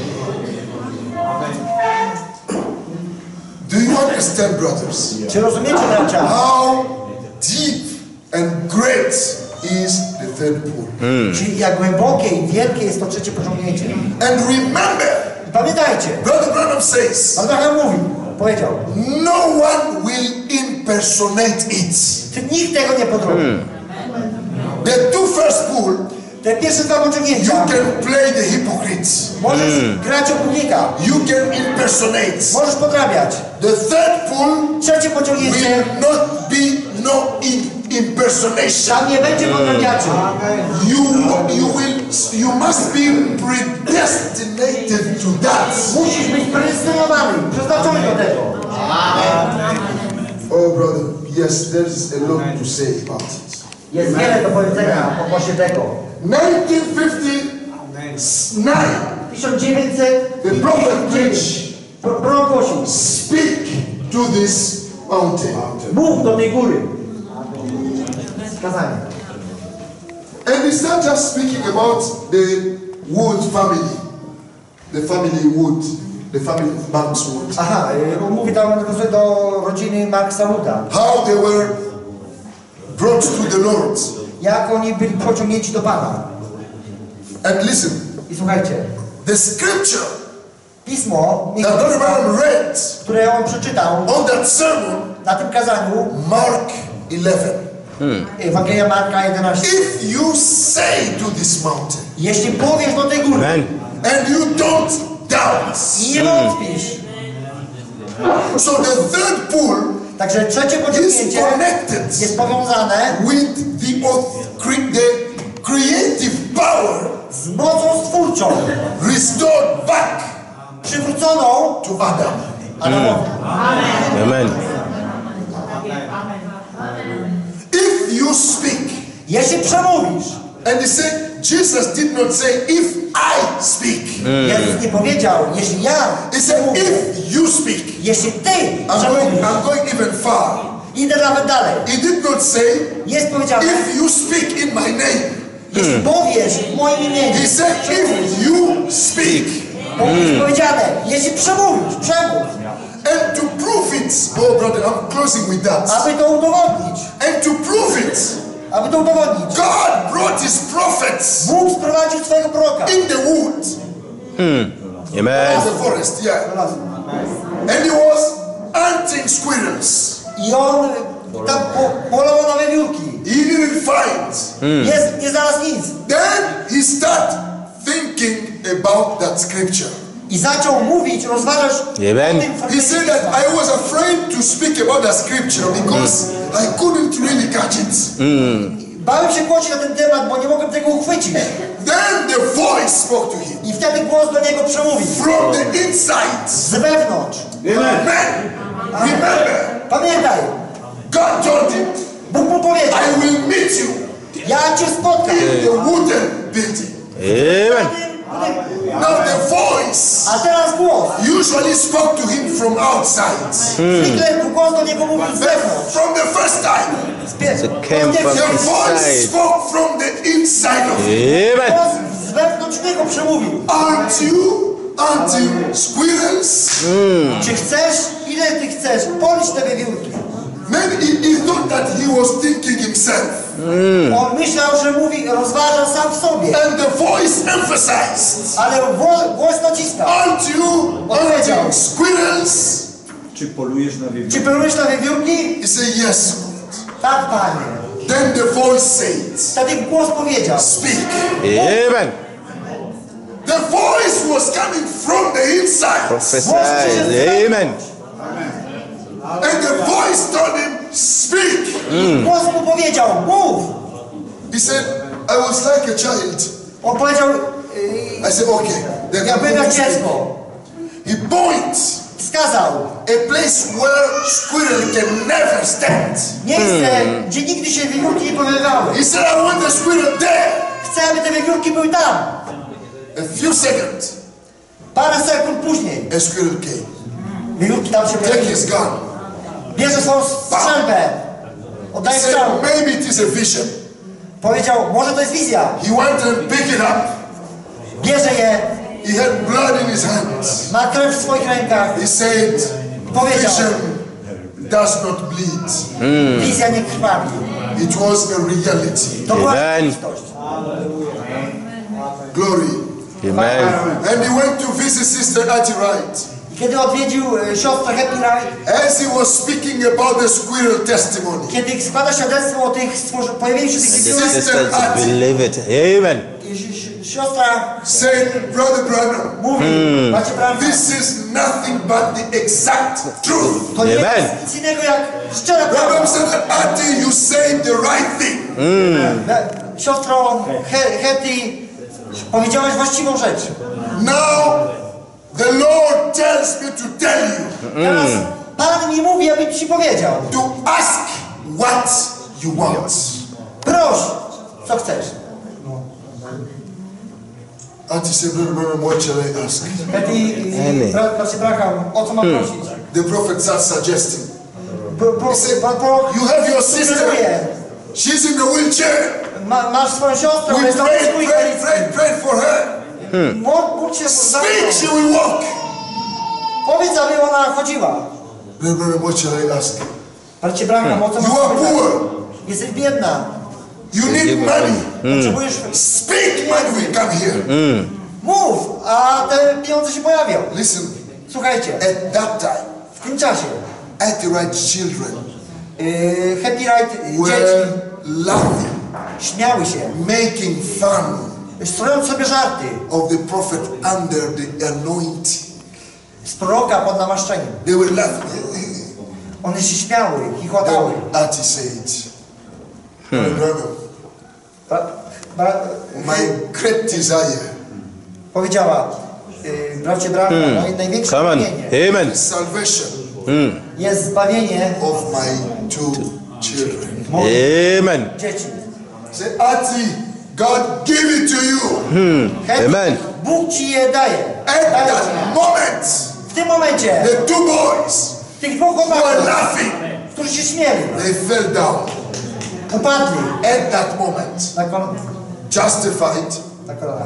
B: Do you understand, brothers,
A: Czy rozumiecie, bracia,
B: how deep and great is the third pull?
A: czyli jak głębokie i wielkie jest to trzecie pociągnięcie.
B: And remember,
A: I pamiętajcie,
B: Brother Branham says,
A: Pan Abraham mówił, powiedział,
B: no one will impersonate it.
A: ty nikt tego nie podrobi.
B: The two first pull,
A: Te pierwsze dwa
B: you
A: pociągnięcia
B: can play the hypocrite.
A: możesz grać obłudnika,
B: You can impersonate.
A: możesz podrabiać.
B: The third pull
A: Trzecie pociągnięcie,
B: will not be no in impersonation.
A: tam nie będzie podrabiaczy.
B: You you will you must be predestinated to that.
A: Musisz być predestynowany, przeznaczony do tego.
B: Oh brother, yes, there is a lot to say about it.
A: Jest wiele do powiedzenia odnośnie tego.
B: nineteen fifty-nine,
A: tysiąc dziewięćset
B: the prophet preached,
A: prorok głosił,
B: speak to this mountain.
A: mów do tej góry. Kazanie.
B: And it's not just speaking about the Wood family, the family Wood, the family of Marx Wood.
A: Aha, y, on mówi tam nawiązuje do rodziny Marksa Wooda.
B: How they were brought to the Lord.
A: Jak oni byli pociągnięci do Pana.
B: And listen,
A: I słuchajcie,
B: the scripture
A: pismo,
B: that Brother Branham read
A: które on przeczytał
B: on that sermon,
A: na tym kazaniu,
B: Mark eleven.
A: Ewangelia Marka jedenaście.
B: If you say to this mountain,
A: Jeśli powiesz do tej góry
C: Amen.
B: and you don't doubt.
A: i nie wątpisz,
B: So the third pull
A: Także trzecie
B: is
A: pociągnięcie
B: connected
A: jest powiązane
B: with the, auth- cre- the creative power
A: z mocą stwórczą,
B: restored back
A: przywróconą
B: to Adam.
A: Adamowi.
C: Amen.
B: If you speak,
A: Jeśli przemówisz,
B: and they say, Jesus did not say, if I speak.
A: Jezus nie powiedział, jeśli ja
B: He said,
A: przemówię,
B: if you speak.
A: jeśli ty
B: I'm going,
A: przemówisz,
B: I'm going even far.
A: idę nawet dalej.
B: He did not say,
A: Jest powiedziane,
B: if you speak in my name.
A: jeśli powiesz w moim imieniu,
B: He said, if you speak.
A: bo jest powiedziane, jeśli przemówisz, przemów,
B: And to prove it, oh brother, I'm closing with that.
A: aby to udowodnić,
B: And to prove it,
A: aby to udowodnić.
B: God brought his prophets
A: Bóg sprowadził swojego proroka
B: in the wood,
C: Amen.
B: in the forest, yeah. And he was hunting squirrels.
A: i on tam po, polował na wiewiórki.
B: He didn't find.
A: Jest, nie znalazł nic.
B: Then he started thinking about that scripture.
A: I zaczął mówić, rozważać
C: Amen.
A: o tym
B: He said that I was afraid to speak about that scripture because I couldn't really catch it.
A: Bałem się głosić na ten temat, bo nie mogłem tego uchwycić.
B: Then the voice spoke to him
A: I wtedy głos do niego przemówił.
B: from the inside.
A: Z wewnątrz.
D: Amen.
B: Man, remember,
A: Pamiętaj,
B: God told him,
A: Bóg mu powiedział,
B: I will meet you
A: ja cię spotkam.
B: in the wooden building.
C: Amen.
B: Now the voice
A: A teraz głos.
B: usually spoke to him from outside.
A: Zwykle głos do niego mówił z
B: But
A: zewnątrz.
B: from the first time,
A: Z pie-
C: So came from
B: the voice
C: inside.
B: spoke from the inside of him.
C: Amen.
A: Głos z wewnątrz niego przemówił.
B: Until, until squirrels.
A: Czy chcesz? Ile ty chcesz? Policz te wiewiórki.
B: Maybe he, he thought that he was thinking himself.
A: On myślał, że mówi, rozważa sam w sobie.
B: And the voice emphasized.
A: Ale wo- głos naciskał.
B: Until, until squirrels.
E: Czy polujesz na wiewiórki?
A: Czy pełnisz na wiewiórki?
B: He said, yes.
A: Tak, panie.
B: Then the voice said,
A: Wtedy głos powiedział.
B: speak.
C: Amen.
B: The voice was coming from the inside.
C: Prophesy. Amen.
B: And the voice told him, speak.
A: Głos mu powiedział, mów.
B: He said, I was like a child.
A: On powiedział, yy,
B: I said, okay. Then
A: ja
B: I'm
A: byłem
B: going
A: jak
B: to speak.
A: dziecko.
B: He points
A: Wskazał
B: a place where squirrel can never stand.
A: miejsce, gdzie nigdy się wiewiórki nie pojawiały.
B: He said, I want the squirrel there.
A: Chcę, aby te wiewiórki były tam.
B: A few seconds,
A: Parę sekund później
B: a squirrel came.
A: wiewiórki tam się
B: Take
A: pojawiły.
B: his gun.
A: Bierze swoją strzelbę.
B: He
A: Oddaje
B: said,
A: strzał.
B: maybe it is a vision.
A: Powiedział, może to jest wizja.
B: He went and picked it up.
A: Bierze je,
B: He had blood in his hands.
A: ma krew w swoich rękach.
B: He said,
A: Powiedział,
B: vision does not bleed.
A: wizja nie krwawi.
B: It was a reality.
A: To była
C: Amen.
A: rzeczywistość.
B: Glory.
C: Amen.
B: And he went to visit Sister Ati Wright.
A: Kiedy odwiedził e, siostrę Happy Wright,
B: As he was speaking about the squirrel testimony,
A: kiedy składa świadectwo o tych stworzy- pojawieniu się tych
C: The
A: wiewiórek,
C: sisters believe it. Amen.
A: i si- si- siostra
B: said, Brother Branham,
A: mówi, macie prawo,
B: this is nothing but the exact truth.
A: to nie
C: Amen.
A: jest nic innego jak szczera
B: Branham
A: prawda.
B: said, Ati, you said the right thing.
A: E, Siostro He- Hetty, powiedziałaś właściwą rzecz.
B: Now, the Lord tells me to tell you
A: Teraz Pan mi mówi, abym ci powiedział.
B: to ask what you want.
A: Proś, co chcesz.
B: Ati said, Brother Branham, what shall I ask?
A: Hetty,
C: Eny.
A: bracie Bracham, o co mam prosić?
B: The prophet started suggesting.
A: Pro- pro-
B: He said,
A: Pan prorok
B: you have your sister.
A: sugeruje.
B: She's in the wheelchair.
A: Ma, masz swoją siostrę,
B: We
A: jest na
B: prayed,
A: wózku
B: prayed,
A: inwalidzkim.
B: prayed, prayed for her.
A: Mógł mógł się
B: Speak, she
A: zamknąć.
B: will walk.
A: Powiedz, aby ona chodziła.
B: Brother Branham, what shall I ask?
A: Bracie Bracham, o co
B: You
A: mam
B: are
A: powiedzieć?
B: poor.
A: Jesteś biedna.
B: You need money.
A: Potrzebujesz...
B: Speak, money will come here.
A: Mów, a te pieniądze się pojawią.
B: Listen,
A: Słuchajcie,
B: at that time,
A: w tym czasie
B: Ati Wright's children
A: yy, Happy Wright, dzieci,
B: were laughing,
A: śmiały się,
B: making fun
A: strojąc sobie żarty
B: of the prophet under the anointing.
A: z proroka pod namaszczeniem.
B: They were laughing.
A: One się śmiały, chichotały.
B: Then Ati said, Brother,
A: Ba, ba,
B: my great desire
A: powiedziała, y, bracie Branham, hmm. największe
C: Come on.
A: pragnienie
C: Amen.
B: is salvation
A: jest zbawienie
B: of my two children.
A: moich
C: Amen.
A: dzieci.
B: Say, Ati, God give it to you.
A: Chętnie
C: Amen.
A: Bóg ci je daje.
B: At
A: daje
B: that
A: ci.
B: moment,
A: W tym momencie
B: the two boys
A: tych dwóch
B: were
A: chłopaków,
B: laughing.
A: którzy się śmieli,
B: They fell down.
A: upadli
B: At that moment,
A: na, kol
B: justified,
A: na kolana.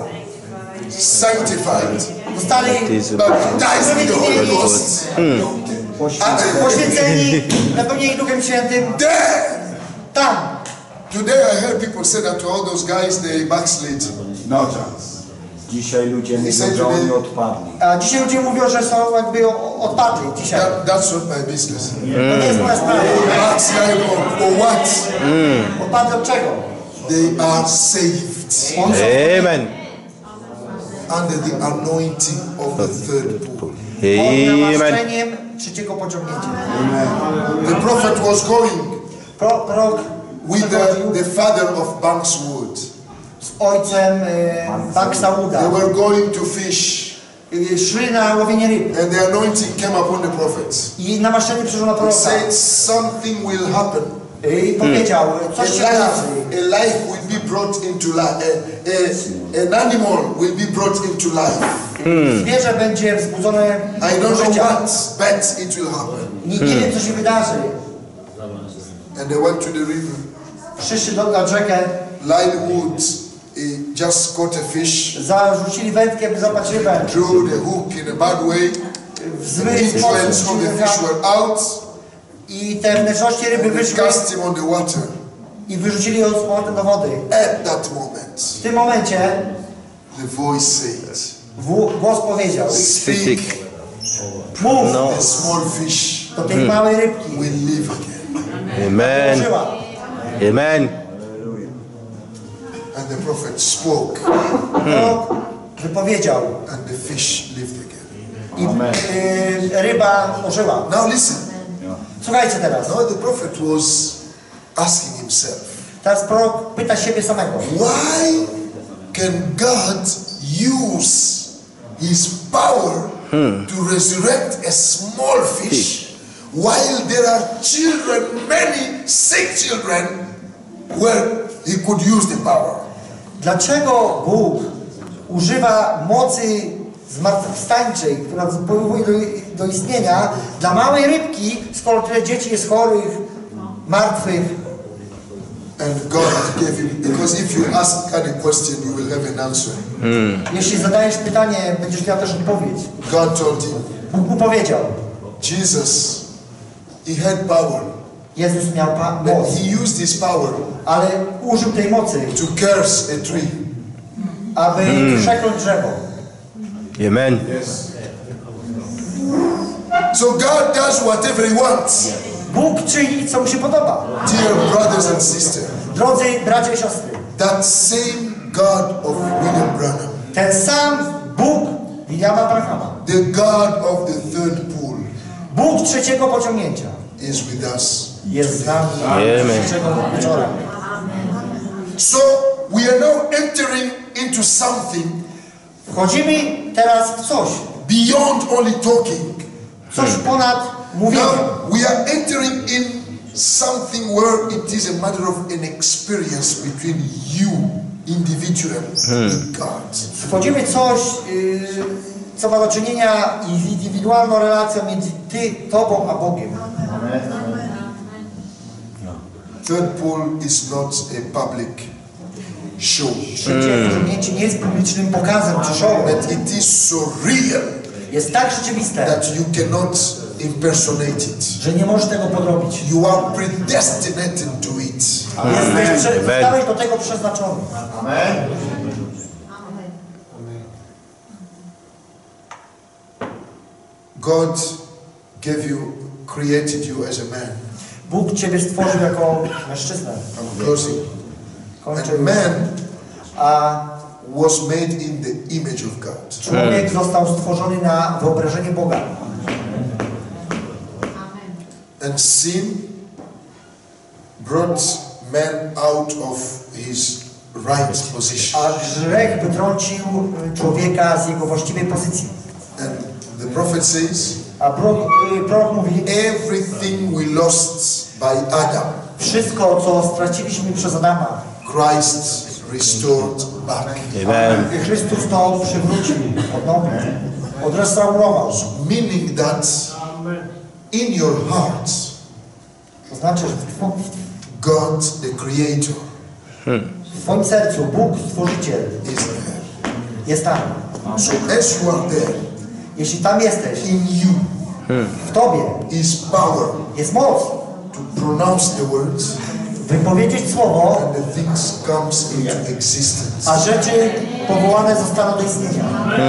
B: sanctified,
A: Zostali
B: baptized in the Holy Ghost. And
A: poświęceni, napełnieni Duchem Świętym.
B: there,
A: Tam.
B: today I heard people say that to all those guys, they backslid.
E: No chance. Dzisiaj ludzie mówią,
B: said
E: że
B: today-
E: oni odpadli.
A: A dzisiaj ludzie mówią, że są jakby o- odpadli dzisiaj.
B: That, that's not my business.
A: To nie jest moja sprawa.
B: Backslide or, or what?
A: Odpadli od czego?
B: They are saved
A: Oni są
C: Amen.
B: under the anointing of the third pool.
A: pod
C: Amen.
A: namaszczeniem trzeciego pociągnięcia.
B: The prophet was going
A: Pro, prorok
B: with
A: przechodził
B: the, the father of Bankswood.
A: z ojcem e, Baksauda.
B: They were going to fish,
A: E, Szli na łowienie ryb.
B: and the anointing came upon the prophet.
A: I namaszczenie przyszło na
B: He
A: proroka.
B: said, something will happen.
A: I powiedział,
B: A
A: coś się
B: life,
A: wydarzy.
B: a life will be brought into life. A, a, an animal will be brought into life.
A: Zwierzę będzie wzbudzone
B: I
A: do
B: don't know
A: życia.
B: what, but it will happen.
A: Nie, nie wiem, co się wydarzy.
B: And they went to the river.
A: Przyszli do, na rzekę,
B: Linewood he just caught a fish,
A: zarzucili wędkę, by złapać rybę.
B: drew the hook in a bad way.
A: W
B: The
A: zły
B: influence
A: sposób
B: of the fish were out.
A: i te wnętrzności ryby
B: They
A: wyszły
B: cast him on the water.
A: i wyrzucili ją z powrotem do wody.
B: At that moment,
A: W tym momencie
B: the voice said,
A: w- głos powiedział:
B: speak,
A: mów
C: No.
B: the small fish
A: do tej małej rybki.
B: will live again.
C: Amen.
A: Żyła.
C: Amen.
B: And the prophet spoke,
A: To wypowiedział
B: and the fish lived again.
A: i y, ryba ożyła.
B: Now listen.
A: Słuchajcie teraz.
B: Now the prophet was asking himself,
A: Teraz prorok pyta siebie samego.
B: why can God use his power to resurrect a small fish while there are children, many sick children, where he could use the power?
A: Dlaczego Bóg używa mocy zmartwychwstańczej, która wywołuje do, do istnienia dla małej rybki, skoro tyle dzieci jest chorych, martwych?
B: And God gave him, because if you ask God a question, you will have an answer.
A: Jeśli zadajesz pytanie, będziesz miał też odpowiedź.
B: God told him,
A: Bóg mu powiedział.
B: Jesus, he had power,
A: Jezus miał pa-
B: but
A: moc,
B: he used his power
A: ale użył tej mocy,
B: to curse a tree.
A: aby przekląć drzewo.
C: Amen.
B: So God does whatever he wants.
A: Bóg czyni, co mu się podoba.
B: Dear brothers and sisters,
A: Drodzy bracia i siostry,
B: that same God of William Branham,
A: ten sam Bóg Williama Branhama,
B: the God of the third pool,
A: Bóg trzeciego pociągnięcia,
B: is with us.
A: jest z nami
C: Amen.
A: trzeciego wieczora.
B: So we are now entering into something
A: Wchodzimy teraz w coś,
B: beyond only talking.
A: coś ponad mówieniem.
B: Now we are entering in something where it is a matter of an experience between you individually with God.
A: Wchodzimy w coś, yy, co ma do czynienia z indywidualną relacją między ty, tobą, a Bogiem.
B: Third pool is not a public show,
A: Trzecie pociągnięcie nie jest publicznym pokazem czy showem.
B: but it is so real
A: Jest tak rzeczywiste,
B: that you cannot impersonate it.
A: że nie możesz tego podrobić.
B: You are predestinated to it.
A: Jesteś prze- zostałeś do tego przeznaczony.
B: God gave you, created you as a man.
A: Bóg ciebie stworzył jako mężczyznę.
B: I'm closing.
A: Kończę
B: And
A: już.
B: man
A: A
B: was made in the image of God.
A: człowiek został stworzony na wyobrażenie Boga.
B: And sin brought man out of his right position.
A: A grzech wytrącił człowieka z jego właściwej pozycji.
B: And the prophet says,
A: A prorok, prorok mówi,
B: everything we lost by Adam,
A: wszystko, co straciliśmy przez Adama,
B: Christ restored back.
C: Amen.
A: Chrystus to przywrócił, odnowił, odrestaurował.
B: Meaning that in your heart,
A: To znaczy, że w twoim,
B: God the Creator
A: w twoim sercu Bóg, Stworzyciel,
B: is there.
A: jest tam.
B: So as you are there,
A: Jeśli tam jesteś,
B: in you
A: w tobie
B: is power
A: jest moc,
B: to pronounce the words
A: wypowiedzieć słowo,
B: and the things comes into existence.
A: a rzeczy powołane zostaną do istnienia.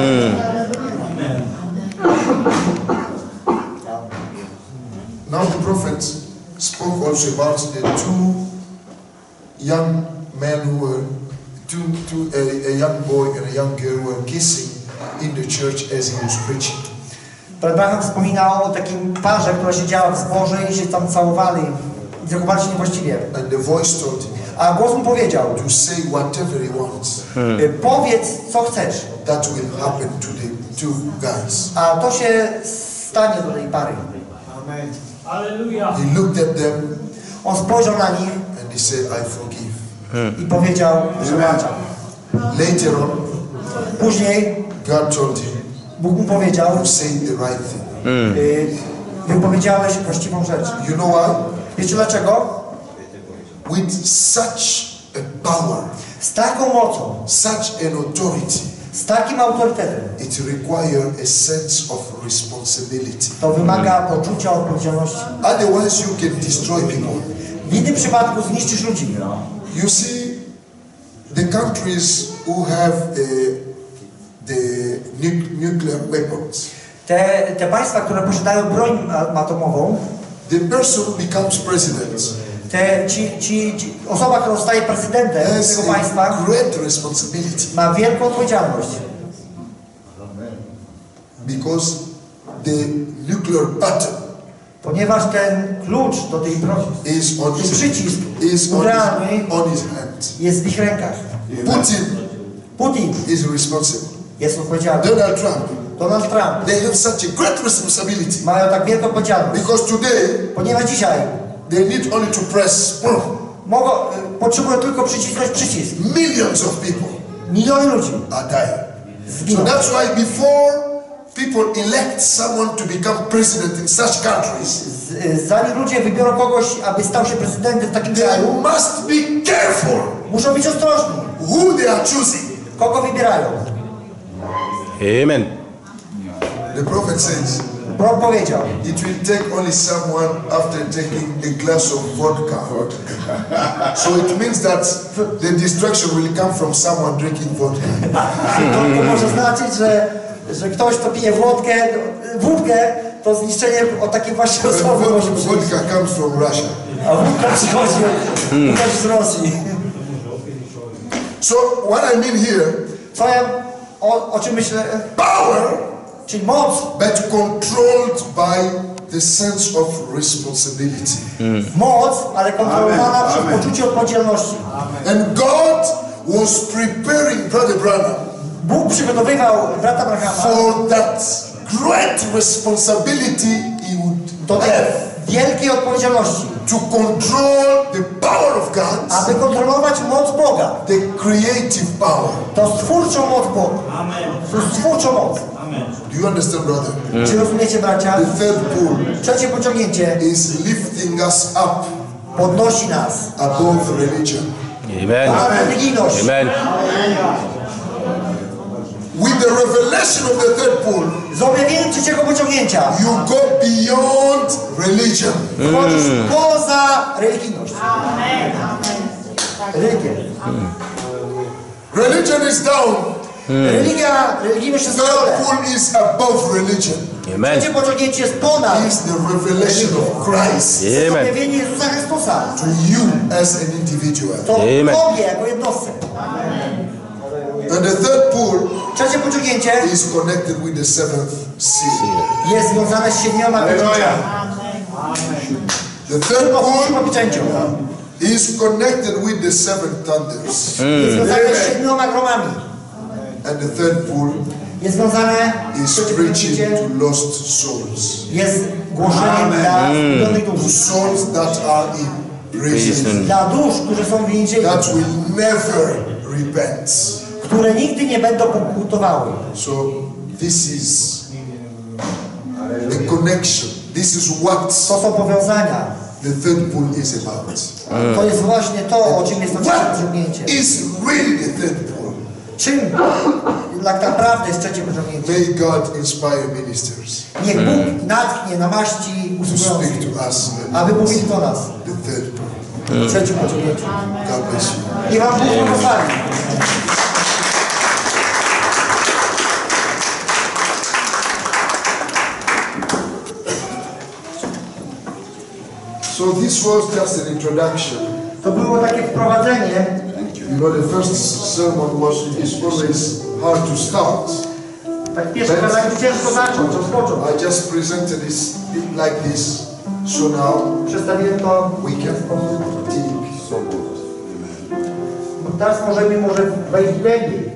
B: Now the prophet spoke also about the two young men who were, two, two, a, a young boy and a young girl were kissing in the church as he was preaching.
A: Abraham wspominał o takim parze, która siedziała w zborze i się tam całowali i zachowali się niewłaściwie.
B: And the voice told him
A: A głos mu powiedział,
B: to say whatever he wants.
A: y, powiedz co chcesz,
B: That will happen to the two guys.
A: a to się stanie do tej pary.
D: Amen.
B: He looked at them
A: On spojrzał na nich
B: and he said, I forgive.
A: i powiedział, przebaczam.
B: Later on,
A: Później
B: God told him
A: Bóg mu powiedział,
B: to say the right thing.
A: y, wypowiedziałeś właściwą rzecz.
B: You know why?
A: Wiecie dlaczego?
B: With such a power,
A: Z taką mocą,
B: such an authority,
A: z takim autorytetem,
B: it requires a sense of responsibility.
A: to wymaga poczucia odpowiedzialności.
B: Otherwise, you can destroy people.
A: W innym przypadku zniszczysz ludzi.
B: You see, the countries who have uh, the nu- nuclear weapons,
A: Te, te państwa, które posiadają broń atomową,
B: the person who becomes president
A: te, ci, ci, ci, osoba, która zostaje prezydentem
B: has
A: tego
B: a
A: państwa,
B: great responsibility
A: ma wielką odpowiedzialność.
B: because the nuclear button
A: Ponieważ ten klucz do tej broni,
B: is on
A: ten
B: his,
A: przycisk
B: is on
A: nuklearny
B: his, on his hand.
A: jest w ich rękach.
B: Putin
A: Putin
B: is responsible.
A: jest odpowiedzialny.
B: Donald Trump,
A: Donald Trump
B: they have such a great responsibility
A: mają tak wielką odpowiedzialność.
B: because today
A: Ponieważ dzisiaj
B: they need only to press
A: mogą, y, potrzebują tylko przycisnąć przycisk.
B: millions of people
A: Miliony ludzi
B: are dying. So
A: zginą.
B: that's why before people elect someone to become president in such countries,
A: Z- y, Zanim ludzie wybiorą kogoś, aby stał się prezydentem w takim
B: they
A: kraju,
B: must be careful
A: muszą być ostrożni.
B: who they are choosing.
A: Kogo wybierają?
C: Amen.
B: The prophet says
A: Prorok powiedział,
B: it will take only someone after taking a glass of vodka. So it means that the destruction will come from someone drinking vodka.
A: to, to może znaczyć, że, że ktoś, kto pije wódkę, wódkę, to zniszczenie od takiej właśnie osoby może przyjść.
B: Vodka comes from Russia.
A: A wódka przychodzi też z Rosji.
B: So what I mean here,
A: Co ja, o, o czym myślę?
B: power,
A: Czyli moc,
B: but controlled by the sense of responsibility.
A: moc, ale kontrolowana
D: Amen.
A: przez
D: Amen.
A: poczucie odpowiedzialności.
B: And God was preparing Brother Branham
A: Bóg przygotowywał brata Abrahama
B: for that great responsibility he would
A: do tej
B: have
A: wielkiej odpowiedzialności,
B: to control the power of God,
A: aby kontrolować moc Boga.
B: the creative power.
A: To stwórczą moc Boga. To stwórczą moc.
B: Do you understand, brother?
A: Czy rozumiecie, bracia?
B: The third pull
A: Trzecie pociągnięcie
B: is lifting us up
A: podnosi nas
B: above religion.
C: Amen.
A: nad religijność.
C: Amen.
B: With the revelation of the third pull,
A: Z objawieniem trzeciego pociągnięcia
B: you go beyond religion.
A: wchodzisz poza religijność. Religię.
B: Religion is down.
A: Religia, religijność jest na
B: Third
A: dole.
B: pull is above religion.
C: Amen.
A: Trzecie pociągnięcie jest ponad.
B: Is the revelation of Christ
A: Jest
C: Amen.
A: objawienie Jezusa Chrystusa.
B: to you as an individual.
A: To
C: Amen.
A: Tobie jako jednostce.
B: And the third pull
A: Trzecie pociągnięcie
B: is connected with the seventh seal.
A: jest związane z siedmioma pieczęciami.
B: The third
A: Siódmo
B: bowl
A: pieczęcią.
B: is connected with the seven thunders.
A: Jest związane z siedmioma gromami.
B: And the third bowl
A: Jest związane
B: is
A: z
B: preaching
A: trzecim
B: to lost souls.
A: Jest głoszeniem dla zgubionych
B: To
A: dusz.
B: souls that are in prison.
A: Dla dusz, którzy są w więzieniu.
B: That will never repent.
A: Które nigdy nie będą pokutowały.
B: So this is the connection. This is what
A: To są powiązania.
B: the third bowl is about.
A: To jest właśnie to, o czym jest to trzecie
B: What
A: pociągnięcie.
B: is really the third bowl?
A: Czym tak naprawdę jest trzecie pociągnięcie?
B: May God inspire ministers
A: Niech Bóg natknie, namaści
B: to speak
A: usługujących,
B: to us
A: aby
B: about
A: mówili do nas
B: the third bowl.
A: o trzecim pociągnięciu.
B: God bless you.
A: Niech Wam Bóg błogosławi.
B: So this was just an introduction.
A: To było takie wprowadzenie.
B: You know, the first sermon was is always hard to start.
A: Tak pierwsze kazanie ciężko zacząć, rozpocząć.
B: I just presented this like this. So now
A: Przedstawiłem to
B: we can dig some more.
A: Teraz możemy może wejść głębiej.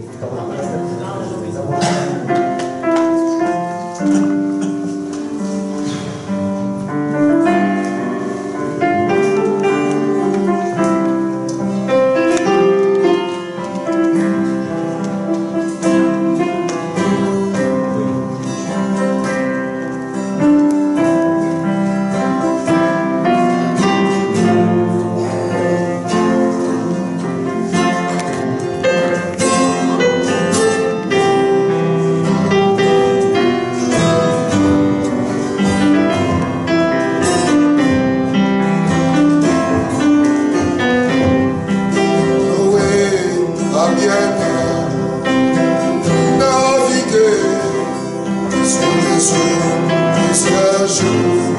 B: Naviguer sur les eaux, c'est un jour.